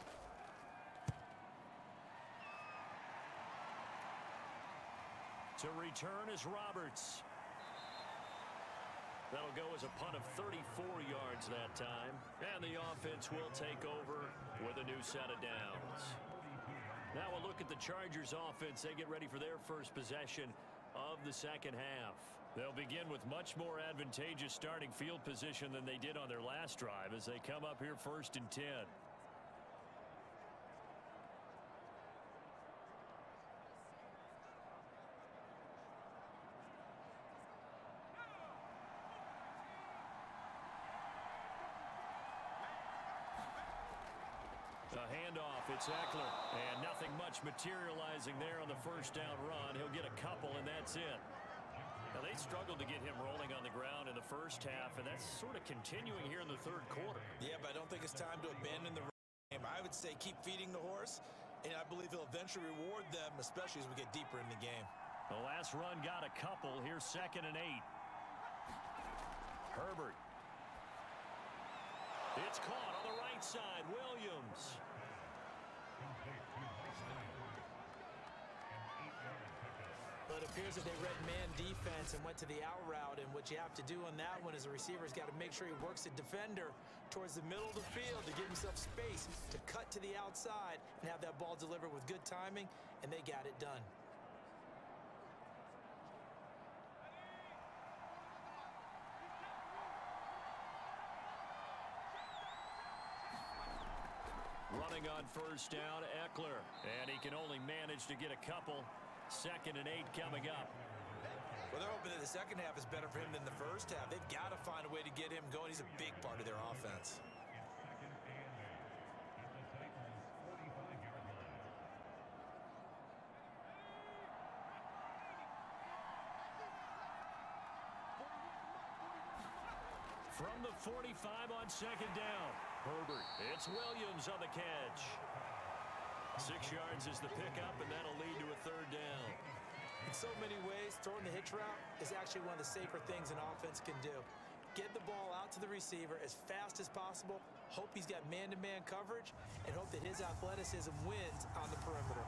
To return is Roberts. That'll go as a punt of 34 yards that time. And the offense will take over with a new set of downs. Now we'll look at the Chargers offense. They get ready for their first possession of the 2nd half. They'll begin with much more advantageous starting field position than they did on their last drive as they come up here 1st and 10. A handoff, it's Eckler, and nothing much materializing there on the first down run. He'll get a couple, and that's it. Now, they struggled to get him rolling on the ground in the first half, and that's sort of continuing here in the third quarter. Yeah, but I don't think it's time to abandon the game. I would say keep feeding the horse, and I believe he'll eventually reward them, especially as we get deeper in the game. The last run got a couple. Here's 2nd and 8. Herbert. It's caught on the right side. Williams. Well, it appears that they read man defense and went to the out route, and what you have to do on that one is the receiver's got to make sure he works the defender towards the middle of the field to give himself space to cut to the outside and have that ball delivered with good timing, and they got it done. Running on first down, Eckler, and he can only manage to get a couple. 2nd and 8 coming up. Well, they're hoping that the second half is better for him than the first half. They've got to find a way to get him going. He's a big part of their offense. From the 45 on 2nd down, Herbert. It's Williams on the catch. 6 yards is the pickup, and that'll lead to a 3rd down. In so many ways, throwing the hitch route is actually one of the safer things an offense can do. Get the ball out to the receiver as fast as possible, hope he's got man-to-man coverage, and hope that his athleticism wins on the perimeter.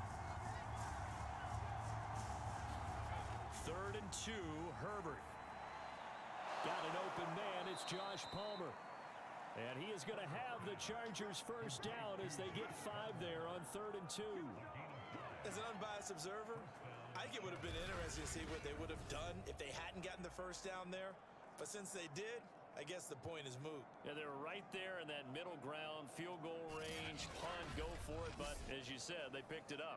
3rd and 2, Herbert. Got an open man, it's Josh Palmer. And he is going to have the Chargers first down as they get 5 there on 3rd and 2. As an unbiased observer, I think it would have been interesting to see what they would have done if they hadn't gotten the first down there. But since they did, I guess the point is moot. Yeah, they were right there in that middle ground, field goal range, punt, go for it. But as you said, they picked it up.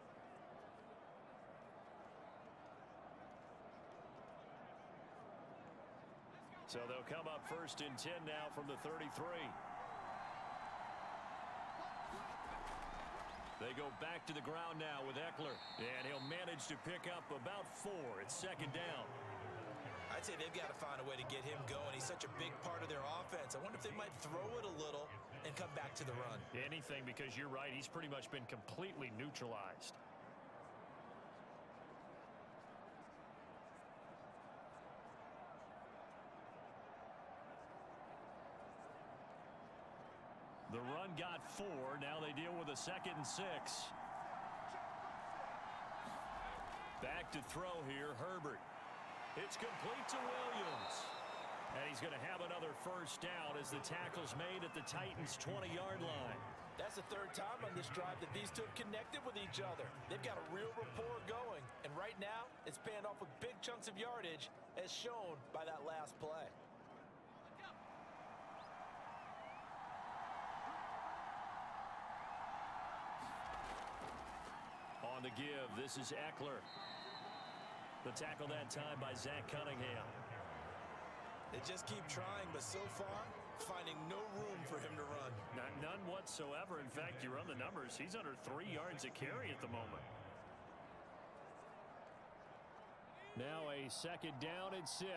So they'll come up 1st and 10 now from the 33. They go back to the ground now with Eckler, and he'll manage to pick up about 4. It's 2nd down. I'd say they've got to find a way to get him going. He's such a big part of their offense. I wonder if they might throw it a little and come back to the run. Anything, because you're right, he's pretty much been completely neutralized. The run got 4. Now they deal with a 2nd and 6. Back to throw here, Herbert. It's complete to Williams. And he's going to have another first down as the tackle's made at the Titans' 20-yard line. That's the 3rd time on this drive that these two have connected with each other. They've got a real rapport going. And right now, it's paying off with big chunks of yardage, as shown by that last play. On the give, this is Eckler. The tackle that time by Zach Cunningham. They just keep trying, but so far, finding no room for him to run. None whatsoever. In fact, you run the numbers. He's under 3 yards a carry at the moment. Now a 2nd down and 6.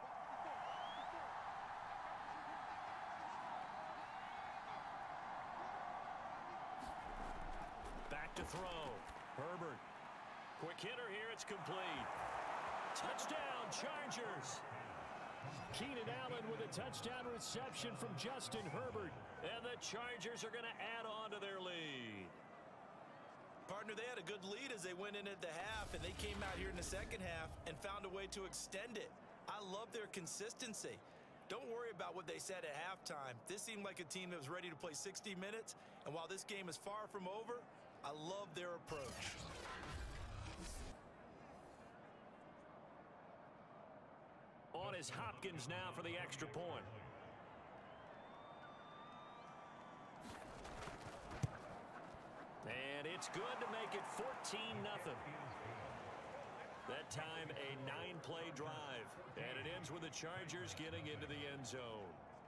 Back to throw. Herbert. Quick hitter here. It's complete. Touchdown, Chargers. Keenan Allen with a touchdown reception from Justin Herbert. And the Chargers are going to add on to their lead. Partner, they had a good lead as they went in at the half, and they came out here in the second half and found a way to extend it. I love their consistency. Don't worry about what they said at halftime. This seemed like a team that was ready to play 60 minutes, and while this game is far from over, I love their approach. one is Hopkins now for the extra point. And it's good to make it 14-0. That time, a 9-play drive. And it ends with the Chargers getting into the end zone.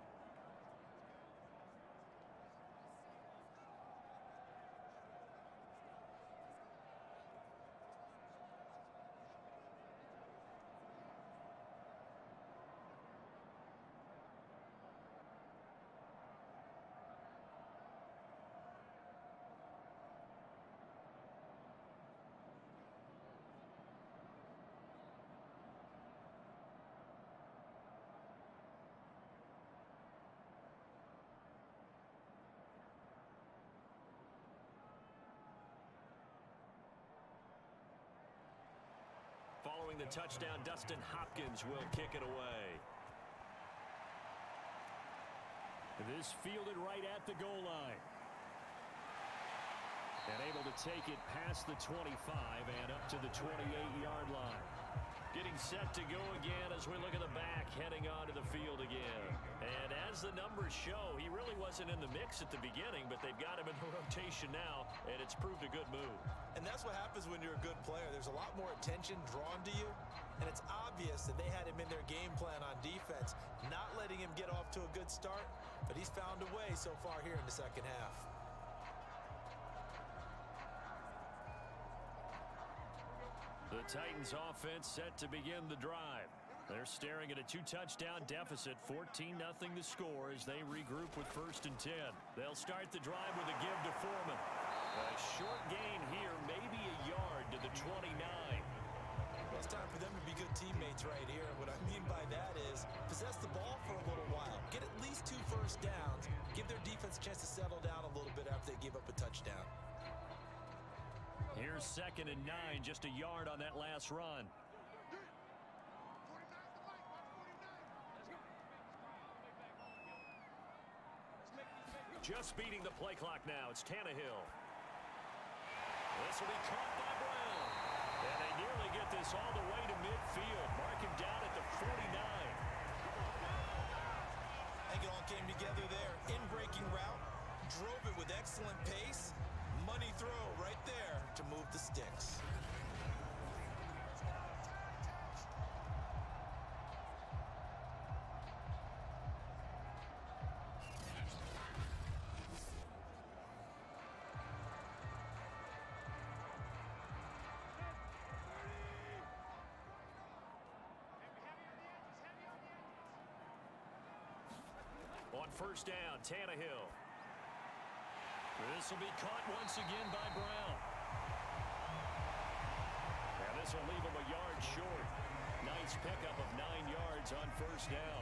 Following the touchdown, Dustin Hopkins will kick it away. This fielded right at the goal line. And able to take it past the 25 and up to the 28-yard line. Getting set to go again as we look at the back, heading onto the field again. And as the numbers show, he really wasn't in the mix at the beginning, but they've got him in the rotation now, and it's proved a good move. And that's what happens when you're a good player. There's a lot more attention drawn to you, and it's obvious that they had him in their game plan on defense, not letting him get off to a good start, but he's found a way so far here in the second half. The Titans offense set to begin the drive. They're staring at a 2-touchdown deficit, 14-0 the score as they regroup with 1st and 10. They'll start the drive with a give to Foreman. A short gain here, maybe a yard to the 29. Well, it's time for them to be good teammates right here. What I mean by that is possess the ball for a little while. Get at least 2 first downs. Give their defense a chance to settle down a little bit after they give up a touchdown. Here's 2nd and 9, just a yard on that last run. Just beating the play clock now. It's Tannehill. This will be caught by Brown. And they nearly get this all the way to midfield. Mark him down at the 49. I think it all came together there. In-breaking route. Drove it with excellent pace. Money throw right there to move the sticks. On 1st down, Tannehill. This will be caught once again by Brown. And this will leave him a yard short. Nice pickup of 9 yards on 1st down.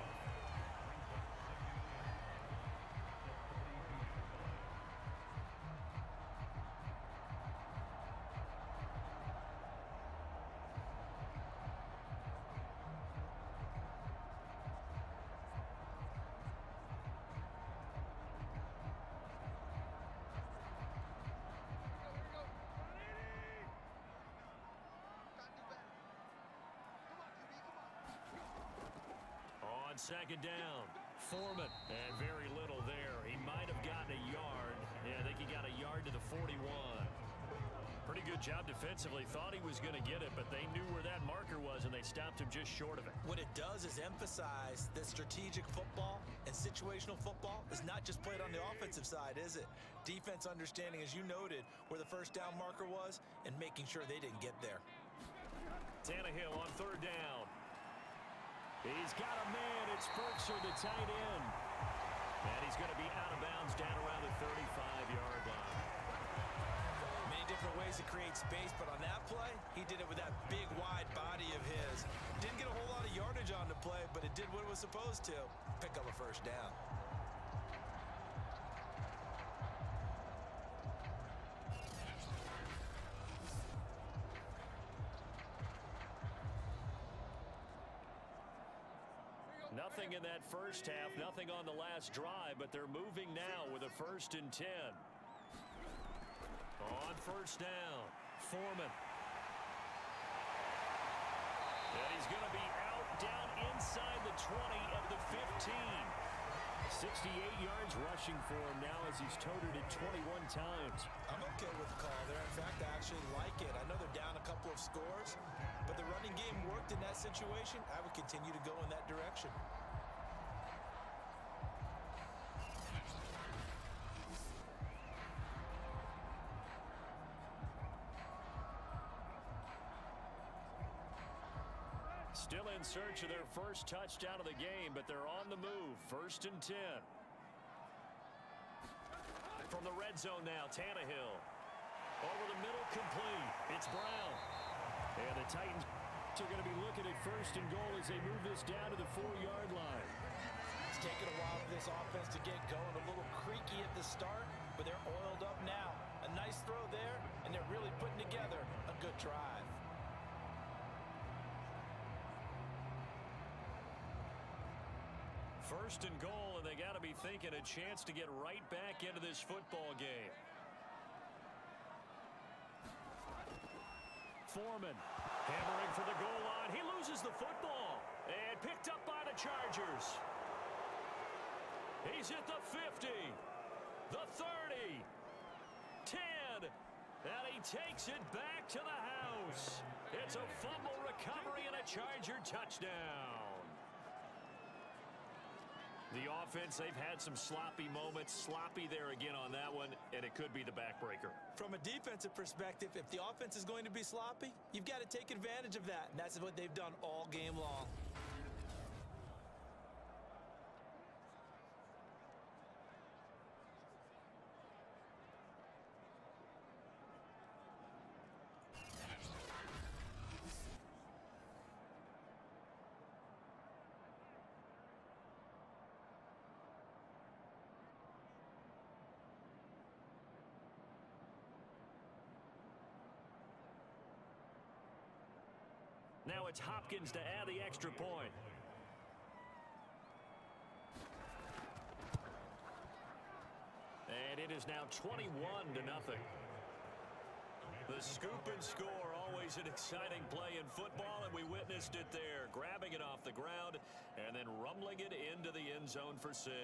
On 2nd down, Foreman, and very little there. He might have gotten a yard. Yeah, I think he got a yard to the 41. Pretty good job defensively. Thought he was going to get it, but they knew where that marker was, and they stopped him just short of it. What it does is emphasize that strategic football and situational football is not just played on the offensive side, is it? Defense understanding, as you noted, where the 1st down marker was and making sure they didn't get there. Tannehill on 3rd down. He's got a man. It's Firkser, the tight end. And he's going to be out of bounds down around the 35-yard line. Many different ways to create space, but on that play, he did it with that big, wide body of his. Didn't get a whole lot of yardage on the play, but it did what it was supposed to. Pick up a 1st down. Nothing in that 1st half, nothing on the last drive, but they're moving now with a 1st and 10. On 1st down, Foreman. And he's going to be out down inside the 20 of the 15. 68 yards rushing for him now as he's toted it 21 times. I'm okay with the call there. In fact, I actually like it. I know they're down a couple of scores, but the running game worked in that situation. I would continue to go in that direction. Still in search of their first touchdown of the game, but they're on the move. 1st and 10. From the red zone now, Tannehill. Over the middle, complete. It's Brown. And the Titans are going to be looking at 1st and goal as they move this down to the 4-yard line. It's taken a while for this offense to get going. A little creaky at the start, but they're oiled up now. A nice throw there, and they're really putting together a good drive. First and goal, and they got to be thinking a chance to get right back into this football game. Foreman hammering for the goal line. He loses the football and picked up by the Chargers. He's at the 50, the 30, 10, and he takes it back to the house. It's a fumble recovery and a Charger touchdown. The offense, they've had some sloppy moments. Sloppy there again on that one, and it could be the backbreaker. From a defensive perspective, if the offense is going to be sloppy, you've got to take advantage of that, and that's what they've done all game long. Now it's Hopkins to add the extra point. And it is now 21-0. The scoop and score, always an exciting play in football, and we witnessed it there. Grabbing it off the ground and then rumbling it into the end zone for 6.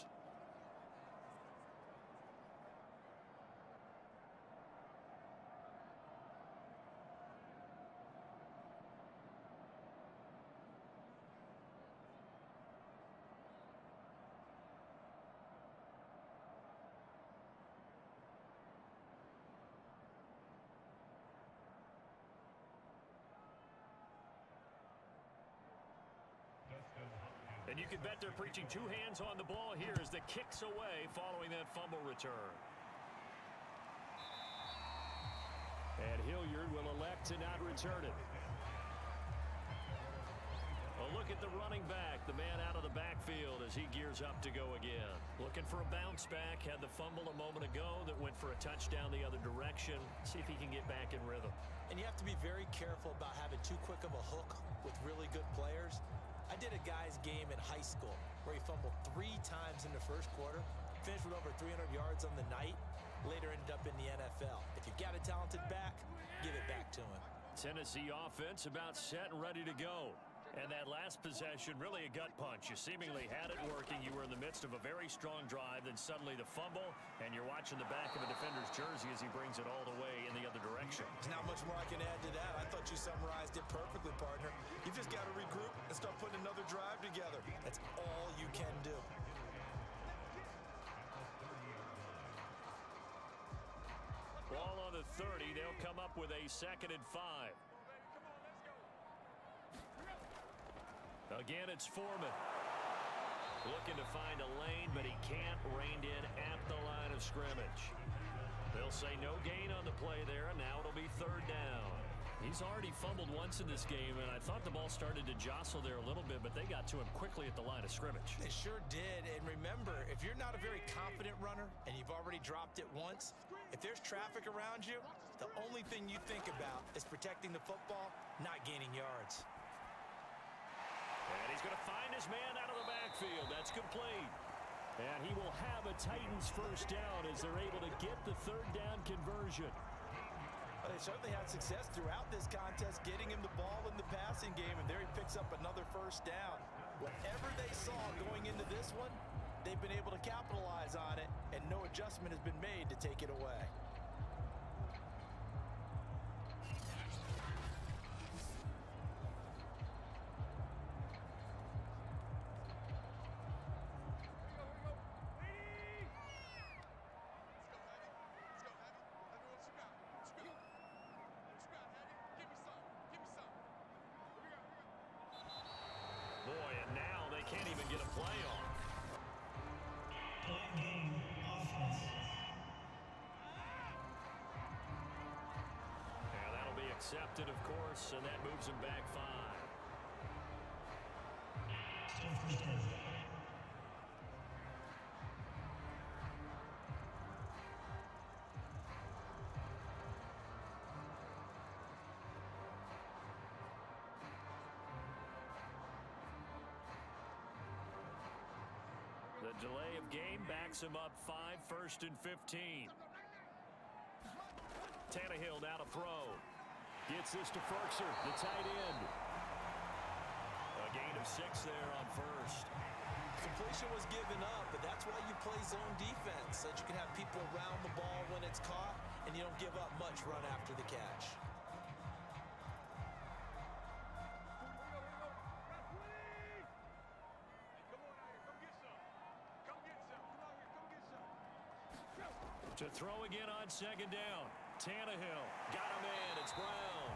And you can bet they're preaching 2 hands on the ball here as the kick's away following that fumble return. And Hilliard will elect to not return it. A look at the running back, the man out of the backfield as he gears up to go again. Looking for a bounce back, had the fumble a moment ago that went for a touchdown the other direction. See if he can get back in rhythm. And you have to be very careful about having too quick of a hook with really good players. I did a guy's game in high school where he fumbled 3 times in the first quarter, finished with over 300 yards on the night, later ended up in the NFL. If you've got a talented back, give it back to him. Tennessee offense about set and ready to go. And that last possession, really a gut punch. You seemingly had it working. You were in the midst of a very strong drive, then suddenly the fumble, and you're watching the back of a defender's jersey as he brings it all the way in the other direction. There's not much more I can add to that. I thought you summarized it perfectly, partner. You've just got to regroup and start putting another drive together. That's all you can do. Ball on the 30. They'll come up with a 2nd and 5. Again, it's Foreman. Looking to find a lane, but he can't. Reined in at the line of scrimmage. They'll say no gain on the play there, and now it'll be 3rd down. He's already fumbled once in this game, and I thought the ball started to jostle there a little bit, but they got to him quickly at the line of scrimmage. They sure did, and remember, if you're not a very confident runner and you've already dropped it once, if there's traffic around you, the only thing you think about is protecting the football, not gaining yards. And he's going to find his man out of the backfield. That's complete. And he will have a Titans first down as they're able to get the 3rd down conversion. Well, they certainly had success throughout this contest, getting him the ball in the passing game, and there he picks up another first down. Whatever they saw going into this one, they've been able to capitalize on it, and no adjustment has been made to take it away. Boy, and now they can't even get a play off. And that'll be accepted, of course, and that moves him back 5. The delay of game backs him up 5, 1st and 15. Tannehill now to throw. Gets this to Firkser, the tight end. A gain of 6 there on first. Completion was given up, but that's why you play zone defense, so that you can have people around the ball when it's caught, and you don't give up much run after the catch. To throw again on 2nd down. Tannehill got a man. It's Brown.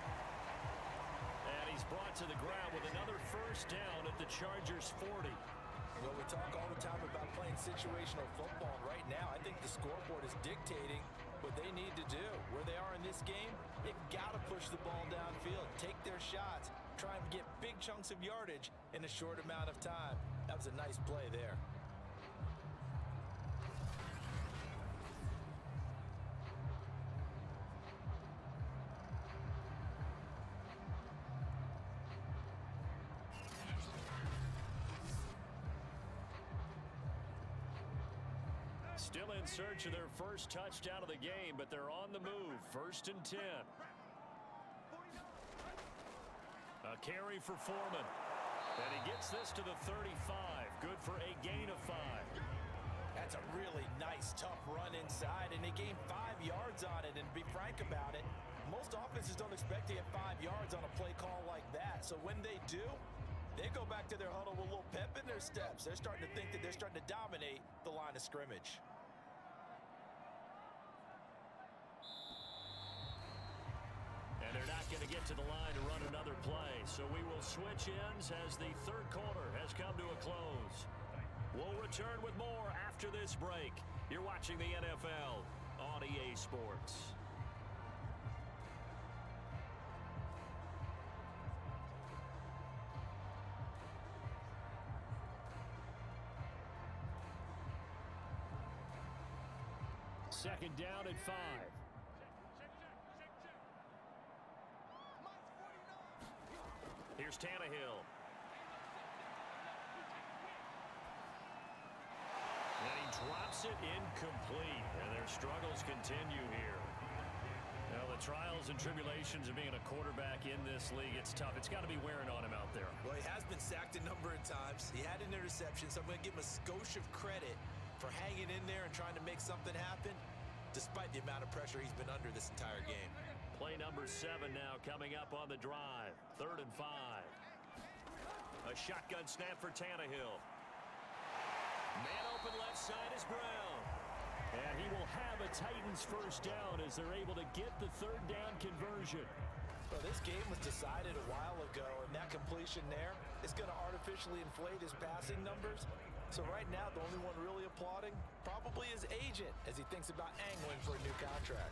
And he's brought to the ground with another first down at the Chargers' 40. Well, we talk all the time about playing situational football. Right now, I think the scoreboard is dictating what they need to do. Where they are in this game, they've got to push the ball downfield, take their shots, try and get big chunks of yardage in a short amount of time. That was a nice play there. Still in search of their first touchdown of the game, but they're on the move. 1st and 10. A carry for Foreman. And he gets this to the 35. Good for a gain of 5. That's a really nice, tough run inside, and they gained 5 yards on it. And to be frank about it, most offenses don't expect to get 5 yards on a play call like that. So when they do, they go back to their huddle with a little pep in their steps. They're starting to think that they're starting to dominate the line of scrimmage. And they're not going to get to the line to run another play. So we will switch ends as the 3rd quarter has come to a close. We'll return with more after this break. You're watching the NFL on EA Sports. Second down at 5. Here's Tannehill. And he drops it incomplete. And their struggles continue here. Now, the trials and tribulations of being a quarterback in this league, it's tough. It's got to be wearing on him out there. Well, he has been sacked a number of times. He had an interception, so I'm going to give him a skosh of credit for hanging in there and trying to make something happen, despite the amount of pressure he's been under this entire game. Play number 7 now coming up on the drive. 3rd and 5. A shotgun snap for Tannehill. Man open left side is Brown. And he will have a Titans first down as they're able to get the 3rd down conversion. Well, this game was decided a while ago, and that completion there is going to artificially inflate his passing numbers. So right now, the only one really applauding probably his agent as he thinks about angling for a new contract.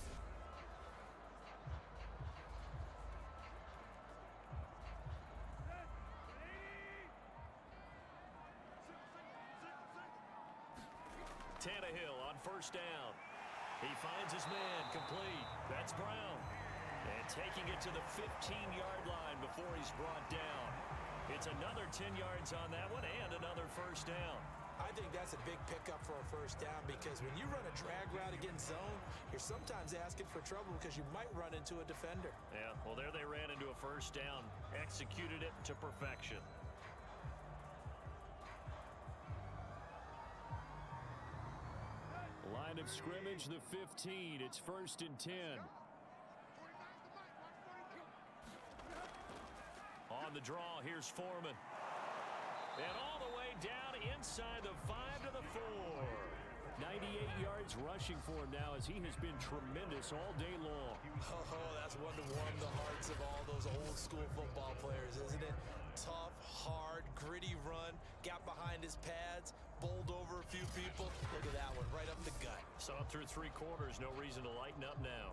Tannehill on first down. He finds his man complete. That's Brown. And taking it to the 15-yard line before he's brought down. It's another 10 yards on that one and another first down. I think that's a big pickup for a first down because when you run a drag route against zone, you're sometimes asking for trouble because you might run into a defender. Yeah, well, there they ran into a first down, executed it to perfection. Line of scrimmage, the 15. It's 1st and 10. On the draw, here's Foreman. And all the way down inside the 5 to the 4. 98 yards rushing for him now as he has been tremendous all day long. Oh, that's one to warm the hearts of all those old school football players, isn't it? Tough, hard, gritty run, got behind his pads, bowled over a few people. Look at that one, right up the gut. Saw it through 3 quarters, no reason to lighten up now.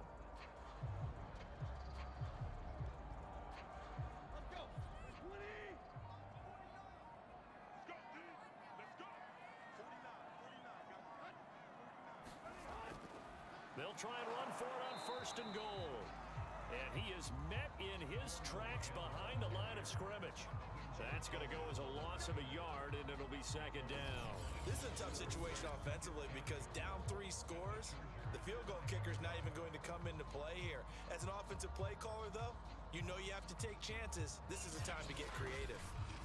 They'll try and run for it on 1st and goal. And he is met in his tracks behind the line of scrimmage. That's going to go as a loss of a yard, and it'll be 2nd down. This is a tough situation offensively because down 3 scores, the field goal kicker's not even going to come into play here. As an offensive play caller, though, you know you have to take chances. This is a time to get creative.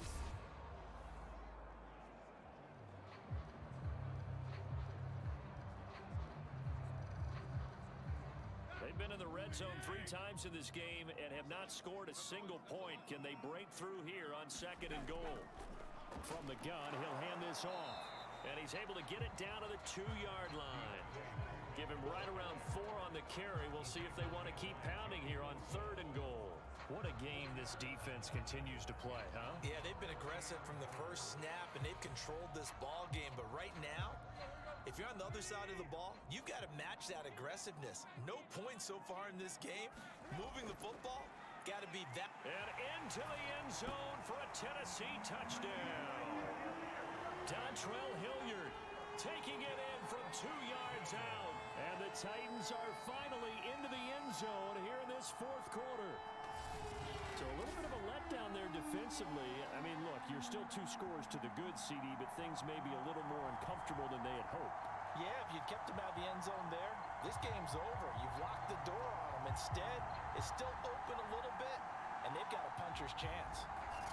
They've been in the red zone 3 times in this game and have not scored a single point. Can they break through here on 2nd and goal? From the gun, he'll hand this off. And he's able to get it down to the 2-yard line. Give him right around 4 on the carry. We'll see if they want to keep pounding here on 3rd and goal. What a game this defense continues to play, huh? Yeah, they've been aggressive from the first snap, and they've controlled this ball game. But right now, if you're on the other side of the ball, you've got to match that aggressiveness. No points so far in this game. Moving the football, got to be that. And into the end zone for a Tennessee touchdown. Dontrell Hilliard taking it in from 2 yards out. And the Titans are finally into the end zone here in this 4th quarter. So a little bit of a letdown there defensively. I mean, look, you're still 2 scores to the good, CD, but things may be a little more uncomfortable than they had hoped. Yeah, if you'd kept them out of the end zone there, this game's over. You've locked the door on them. Instead, it's still open a little bit, and they've got a puncher's chance.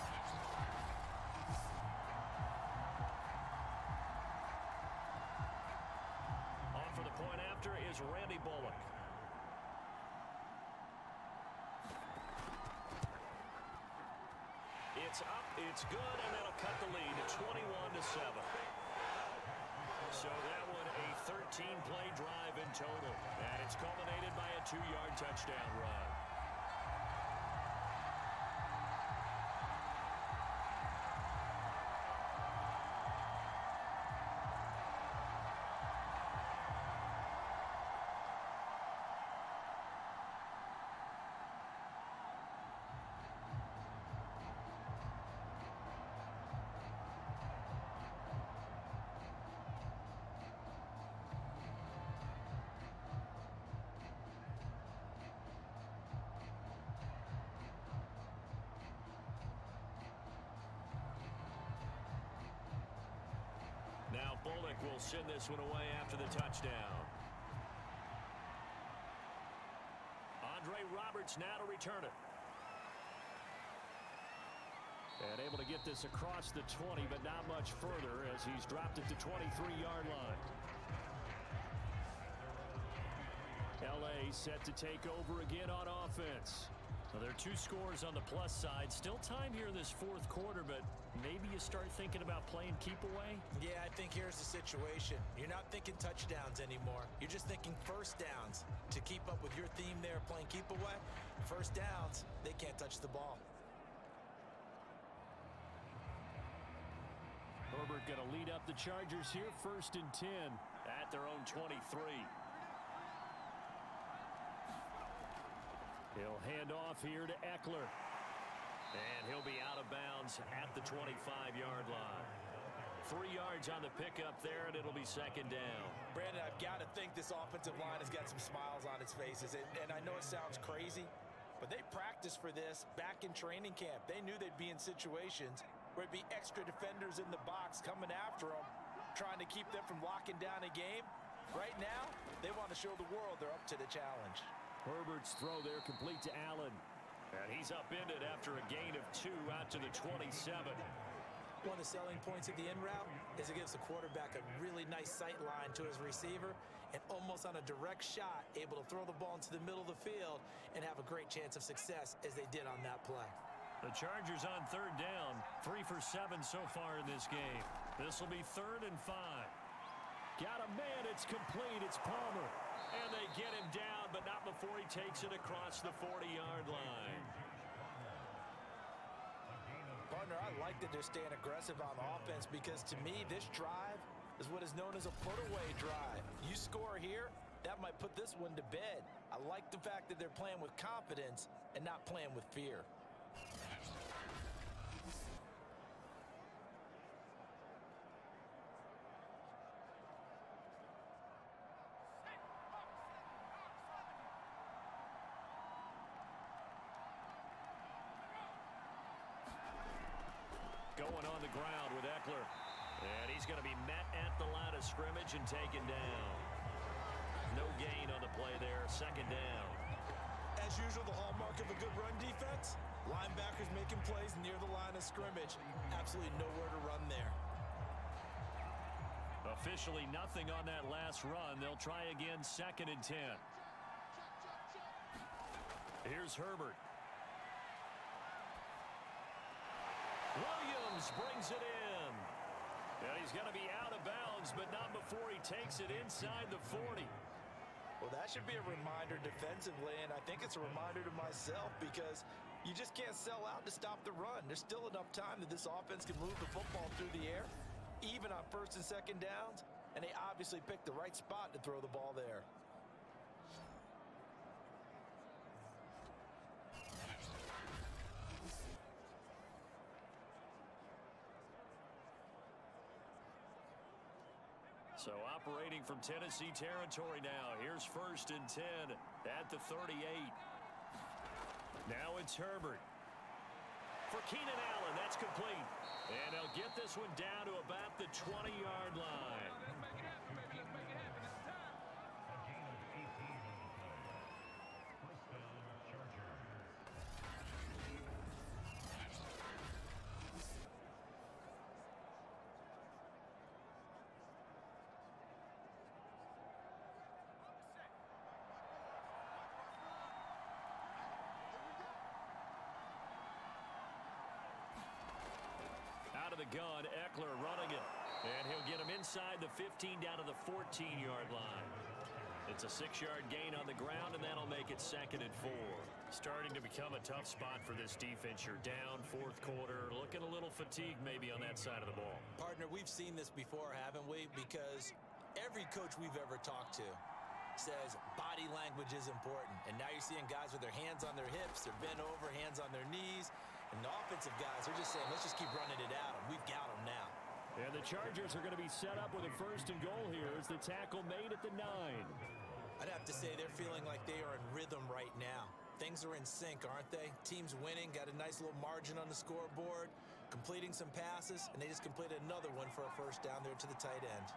On for the point after is Randy Bullock. It's up, it's good, and that'll cut the lead to 21-7. So that one a 13-play drive in total, and it's culminated by a 2-yard touchdown run. Now Bullock will send this one away after the touchdown. Andre Roberts now to return it. And able to get this across the 20, but not much further as he's dropped it to 23-yard line. LA set to take over again on offense. So there are 2 scores on the plus side. Still time here in this 4th quarter, but maybe you start thinking about playing keep away? Yeah, I think here's the situation. You're not thinking touchdowns anymore. You're just thinking first downs. To keep up with your theme there, playing keep away, first downs, they can't touch the ball. Herbert going to lead up the Chargers here, 1st and 10 at their own 23. He'll hand off here to Eckler. And he'll be out of bounds at the 25-yard line. 3 yards on the pickup there, and it'll be 2nd down. Brandon, I've got to think this offensive line has got some smiles on its faces. And I know it sounds crazy, but they practiced for this back in training camp. They knew they'd be in situations where it'd be extra defenders in the box coming after them, trying to keep them from locking down a game. Right now, they want to show the world they're up to the challenge. Herbert's throw there complete to Allen. And he's upended after a gain of 2 out to the 27. One of the selling points of the in route is it gives the quarterback a really nice sight line to his receiver and almost on a direct shot able to throw the ball into the middle of the field and have a great chance of success as they did on that play. The Chargers on 3rd down, 3 for 7 so far in this game. This will be 3rd and 5. Got a man, it's complete, it's Palmer. And they get him down, but not before he takes it across the 40-yard line. Partner, I like that they're staying aggressive on offense because to me, this drive is what is known as a put-away drive. You score here, that might put this one to bed. I like the fact that they're playing with confidence and not playing with fear. Going on the ground with Eckler. And he's going to be met at the line of scrimmage and taken down. No gain on the play there. 2nd down. As usual, the hallmark of a good run defense, linebackers making plays near the line of scrimmage. Absolutely nowhere to run there. Officially nothing on that last run. They'll try again 2nd and 10. Here's Herbert. Williams brings it in. And he's going to be out of bounds, but not before he takes it inside the 40. Well, that should be a reminder defensively, and I think it's a reminder to myself because you just can't sell out to stop the run. There's still enough time that this offense can move the football through the air, even on 1st and 2nd downs, and they obviously picked the right spot to throw the ball there. So operating from Tennessee territory now. Here's 1st and 10 at the 38. Now it's Herbert. For Keenan Allen, that's complete. And they'll get this one down to about the 20-yard line. Out of the gun, Eckler running it. And he'll get him inside the 15 down to the 14-yard line. It's a 6-yard gain on the ground, and that'll make it 2nd and 4. Starting to become a tough spot for this defense. You're down 4th quarter, looking a little fatigued maybe on that side of the ball. Partner, we've seen this before, haven't we? Because every coach we've ever talked to says body language is important. And now you're seeing guys with their hands on their hips, they're bent over, hands on their knees. And the offensive guys are just saying, let's just keep running it out. We've got them now. And the Chargers are going to be set up with a 1st and goal here as the tackle made at the 9. I'd have to say they're feeling like they are in rhythm right now. Things are in sync, aren't they? Team's winning, got a nice little margin on the scoreboard, completing some passes, and they just completed another one for a 1st down there to the tight end.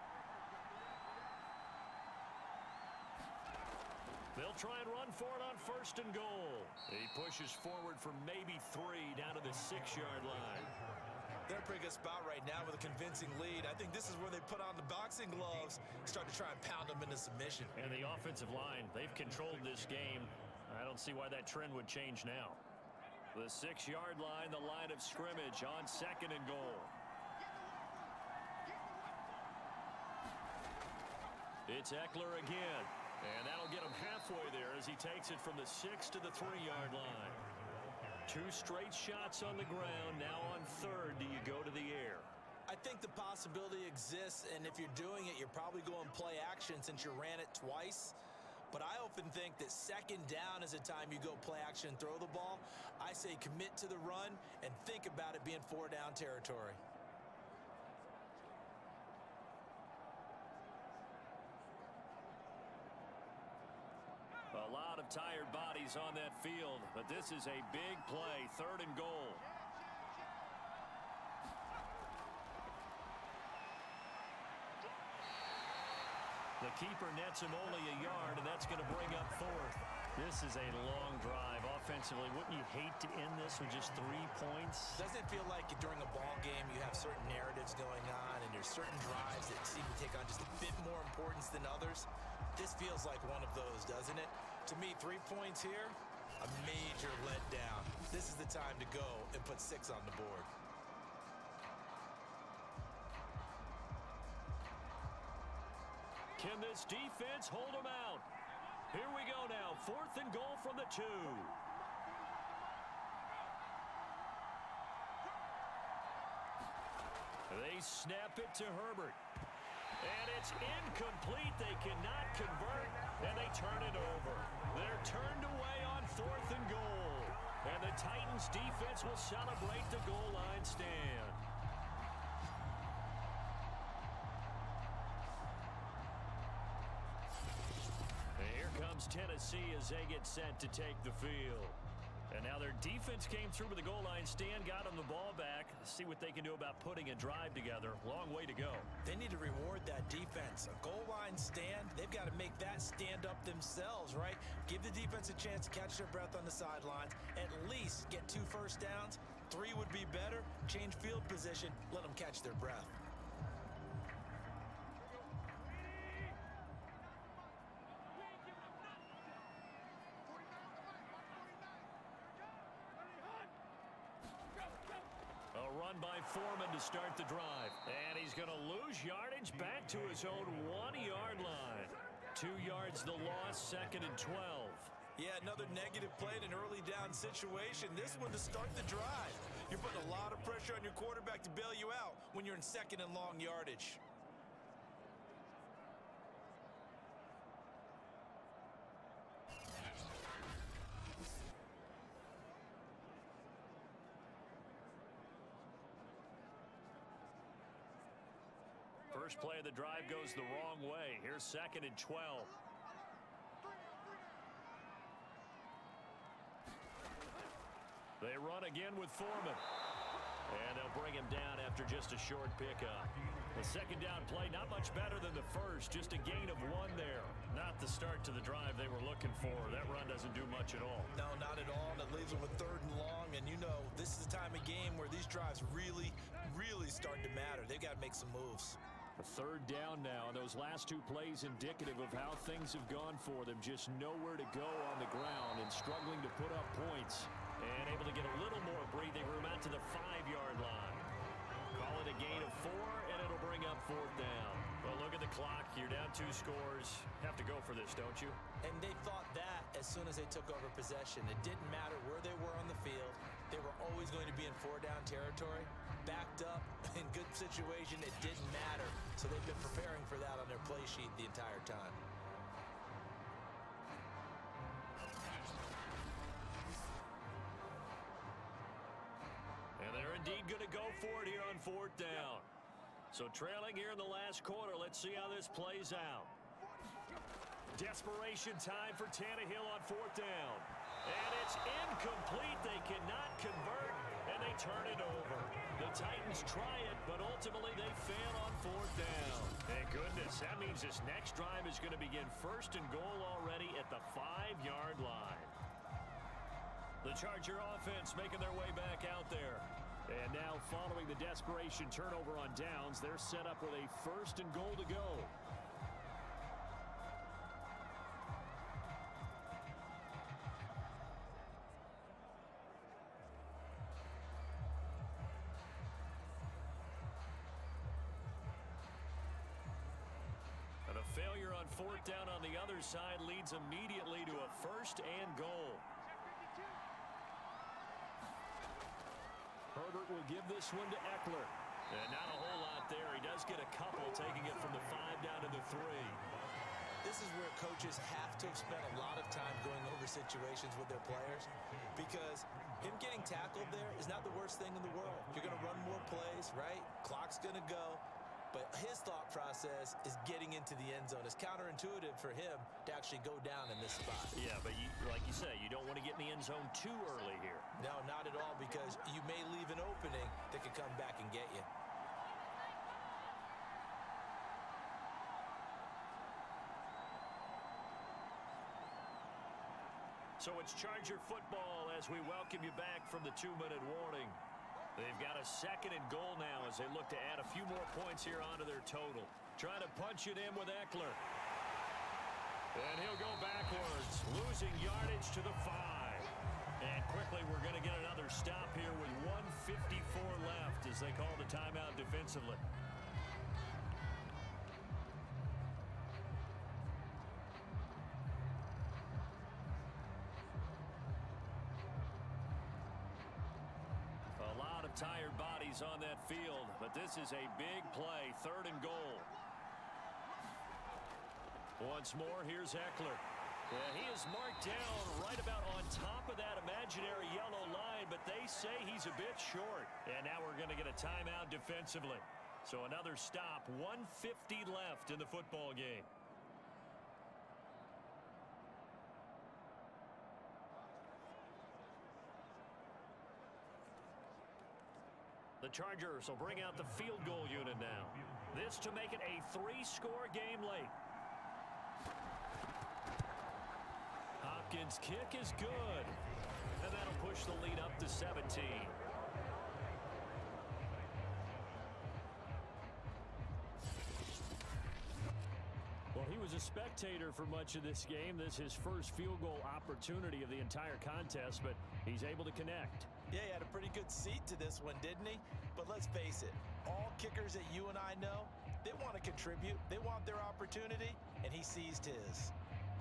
They'll try and run for it on 1st and goal. He pushes forward for maybe 3 down to the 6-yard line. They're in a pretty good spot right now with a convincing lead. I think this is where they put on the boxing gloves, start to try and pound them into submission. And the offensive line, they've controlled this game. I don't see why that trend would change now. The 6-yard line, the line of scrimmage on 2nd and goal. It's Eckler again. And that'll get him halfway there as he takes it from the 6 to the 3-yard line. 2 straight shots on the ground. Now on 3rd, do you go to the air? I think the possibility exists, and if you're doing it, you're probably going play action since you ran it twice. But I often think that 2nd down is a time you go play action and throw the ball. I say commit to the run and think about it being 4-down territory. A lot of tired bodies on that field, but this is a big play, 3rd and goal. The keeper nets him only a yard, and that's going to bring up fourth. This is a long drive offensively. Wouldn't you hate to end this with just 3 points? Doesn't it feel like during a ball game you have certain narratives going on and there's certain drives that seem to take on just a bit more importance than others? This feels like one of those, doesn't it? To me, 3 points here, a major letdown. This is the time to go and put 6 on the board. Can this defense hold them out? Here we go now. 4th and goal from the 2. They snap it to Herbert. And it's incomplete. They cannot convert, and they turn it over. They're turned away on 4th and goal. And the Titans defense will celebrate the goal line stand. Tennessee as they get set to take the field. And now their defense came through with the goal line stand, got them the ball back. See what they can do about putting a drive together. Long way to go. They need to reward that defense. A goal line stand, they've got to make that stand up themselves, right? Give the defense a chance to catch their breath on the sidelines. At least get 2 first downs. 3 would be better. Change field position. Let them catch their breath. By Foreman to start the drive. And he's going to lose yardage back to his own 1-yard line. 2 yards the loss, 2nd and 12. Yeah, another negative play in an early down situation. This one to start the drive. You're putting a lot of pressure on your quarterback to bail you out when you're in 2nd and long yardage. First play of the drive goes the wrong way. Here's 2nd and 12. They run again with Foreman. And they'll bring him down after just a short pickup. The 2nd down play, not much better than the first. Just a gain of 1 there. Not the start to the drive they were looking for. That run doesn't do much at all. No, not at all. And it leaves them with 3rd and long. And you know, this is the time of game where these drives really start to matter. They've got to make some moves. A 3rd down now, and those last 2 plays indicative of how things have gone for them. Just nowhere to go on the ground and struggling to put up points. And able to get a little more breathing room out to the 5-yard line. Call it a gain of 4, and it'll bring up 4th down. Well, look at the clock. You're down 2 scores. Have to go for this, don't you? And they thought that as soon as they took over possession. It didn't matter where they were on the field. They were always going to be in 4-down territory. Backed up, in good situation, it didn't matter. So they've been preparing for that on their play sheet the entire time. And they're indeed going to go for it here on 4th down. So trailing here in the last quarter, let's see how this plays out. Desperation time for Tannehill on 4th down. And it's incomplete. They cannot convert, and they turn it over. The Titans try it, but ultimately they fail on 4th down. Thank goodness. That means this next drive is going to begin 1st and goal already at the 5-yard line. The Charger offense making their way back out there. And now following the desperation turnover on downs, they're set up with a 1st and goal to go. And a failure on 4th down on the other side leads immediately to a 1st and goal. Herbert will give this one to Eckler. And not a whole lot there. He does get a couple, taking it from the 5 down to the 3. This is where coaches have to have spent a lot of time going over situations with their players, because him getting tackled there is not the worst thing in the world. You're going to run more plays, right? Clock's going to go. But his thought process is getting into the end zone. It's counterintuitive for him to actually go down in this spot. Yeah, but like you say, you don't want to get in the end zone too early here. No, not at all, because you may leave an opening that could come back and get you. So it's Charger football as we welcome you back from the 2-minute warning. They've got a 2nd and goal now as they look to add a few more points here onto their total. Trying to punch it in with Eckler. And he'll go backwards, losing yardage to the 5. And quickly we're going to get another stop here with 1:54 left as they call the timeout defensively. A lot of tired bodies on that field, but this is a big play, 3rd and goal. Once more, here's Eckler. Yeah, he is marked down right about on top of that imaginary yellow line, but they say he's a bit short. And now we're going to get a timeout defensively. So another stop, 1:50 left in the football game. The Chargers will bring out the field goal unit now. This to make it a 3-score game late. Hopkins' kick is good. And that'll push the lead up to 17. Well, he was a spectator for much of this game. This is his first field goal opportunity of the entire contest, but he's able to connect. Yeah, he had a pretty good seat to this one, didn't he? But let's face it, all kickers that you and I know, they want to contribute. They want their opportunity, and he seized his.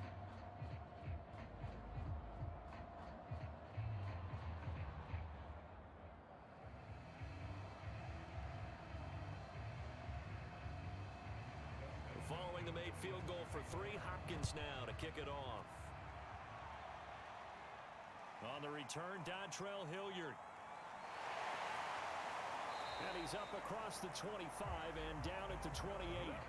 Following the made field goal for 3, Hopkins now to kick it off. On the return, Dontrell Hilliard. And he's up across the 25 and down at the 28.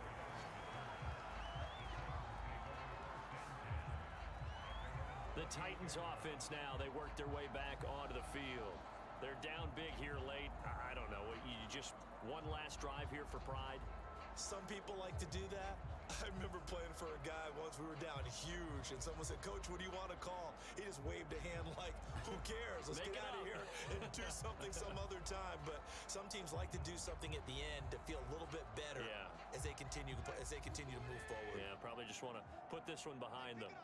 The Titans offense now, they work their way back onto the field. They're down big here late. I don't know, you just one last drive here for pride? Some people like to do that. I remember playing for a guy once. We were down huge, and someone said, "Coach, what do you want to call?" He just waved a hand like, who cares? Let's get out of here and do something some other time. But some teams like to do something at the end to feel a little bit better as they continue to move forward. Yeah, probably just want to put this one behind them.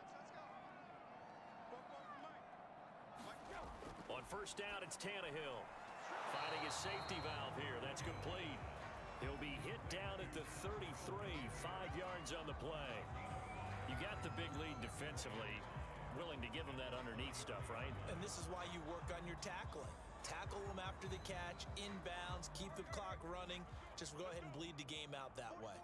On first down, it's Tannehill. Finding his safety valve here. That's complete. He'll be hit down at the 33, 5 yards on the play. You got the big lead defensively. Willing to give him that underneath stuff, right? And this is why you work on your tackling. Tackle them after the catch, inbounds, keep the clock running. Just go ahead and bleed the game out that way.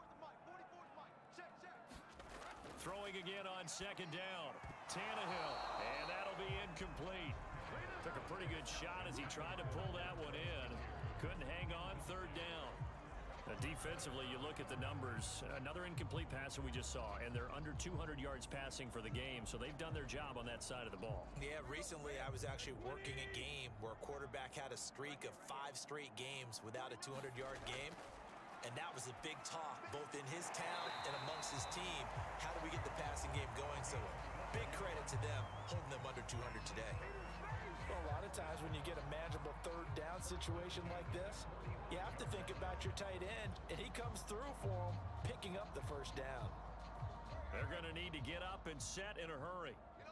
Throwing again on 2nd down. Tannehill, and that'll be incomplete. Took a pretty good shot as he tried to pull that one in. Couldn't hang on 3rd down. Defensively, you look at the numbers. Another incomplete pass that we just saw, and they're under 200 yards passing for the game, so they've done their job on that side of the ball. Yeah, recently I was actually working a game where a quarterback had a streak of 5 straight games without a 200-yard game, and that was a big talk, both in his town and amongst his team. How do we get the passing game going? So big credit to them, holding them under 200 today. Well, a lot of times when you get a manageable 3rd down situation like this, you have to think about your tight end, and he comes through for him, picking up the 1st down. They're going to need to get up and set in a hurry.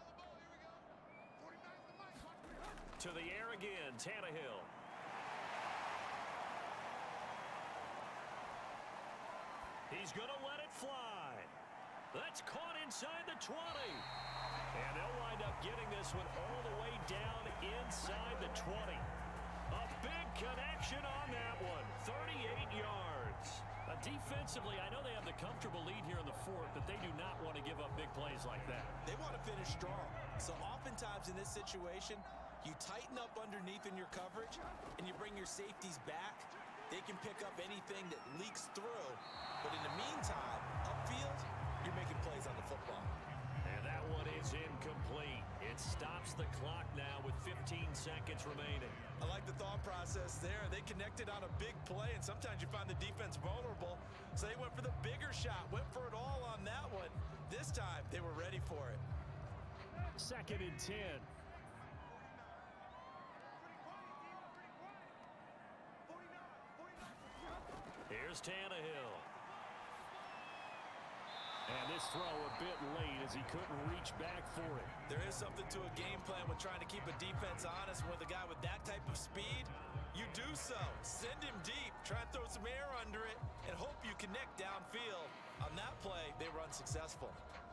To the air again, Tannehill. He's going to let it fly. That's caught inside the 20. And they'll wind up getting this one all the way down inside the 20. A big connection on that one. 38 yards. Defensively, I know they have the comfortable lead here in the 4th, but they do not want to give up big plays like that. They want to finish strong. So oftentimes in this situation, you tighten up underneath in your coverage, and you bring your safeties back. They can pick up anything that leaks through. But in the meantime, upfield, you're making plays on the football. And that one is incomplete. It stops the clock now with 15 seconds remaining. I like the thought process there. They connected on a big play, and sometimes you find the defense vulnerable. So they went for the bigger shot, went for it all on that one. This time, they were ready for it. 2nd and 10. Here's Tannehill. And this throw a bit late as he couldn't reach back for it. There is something to a game plan with trying to keep a defense honest. With a guy with that type of speed, you do so. Send him deep. Try and throw some air under it and hope you connect downfield. On that play, they were unsuccessful.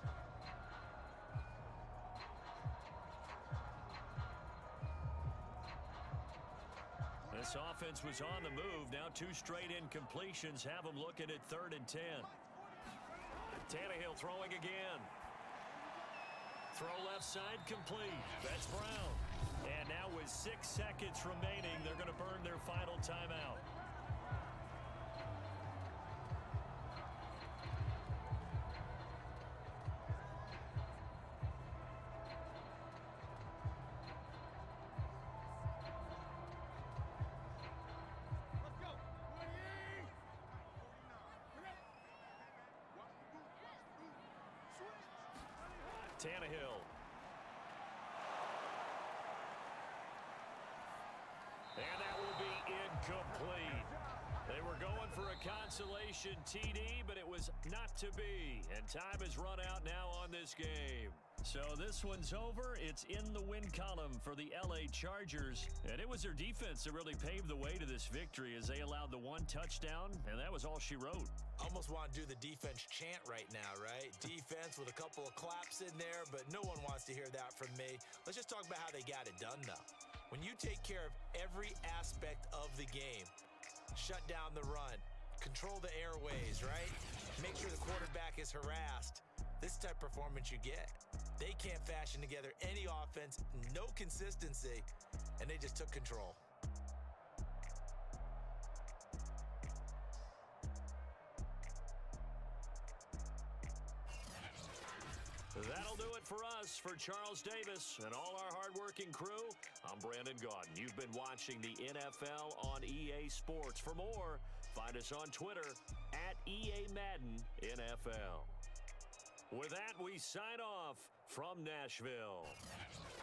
This offense was on the move. Now 2 straight incompletions have them looking at 3rd and 10. Tannehill throwing again. Throw left side complete. That's Brown. And now with 6 seconds remaining, they're going to burn their final timeout. Tannehill. And that will be incomplete. They were going for a consolation TD, but it was not to be. And time has run out now on this game. So this one's over. It's in the win column for the LA Chargers. And it was their defense that really paved the way to this victory as they allowed the 1 touchdown, and that was all she wrote. Almost want to do the defense chant right now, right? Defense with a couple of claps in there, but no one wants to hear that from me. Let's just talk about how they got it done, though. When you take care of every aspect of the game, shut down the run, control the airways, right? Make sure the quarterback is harassed. This type of performance you get. They can't fashion together any offense, no consistency, and they just took control. That'll do it for us. For Charles Davis and all our hardworking crew, I'm Brandon Gaudin. You've been watching the NFL on EA Sports. For more, find us on Twitter at EA Madden NFL. With that, we sign off from Nashville.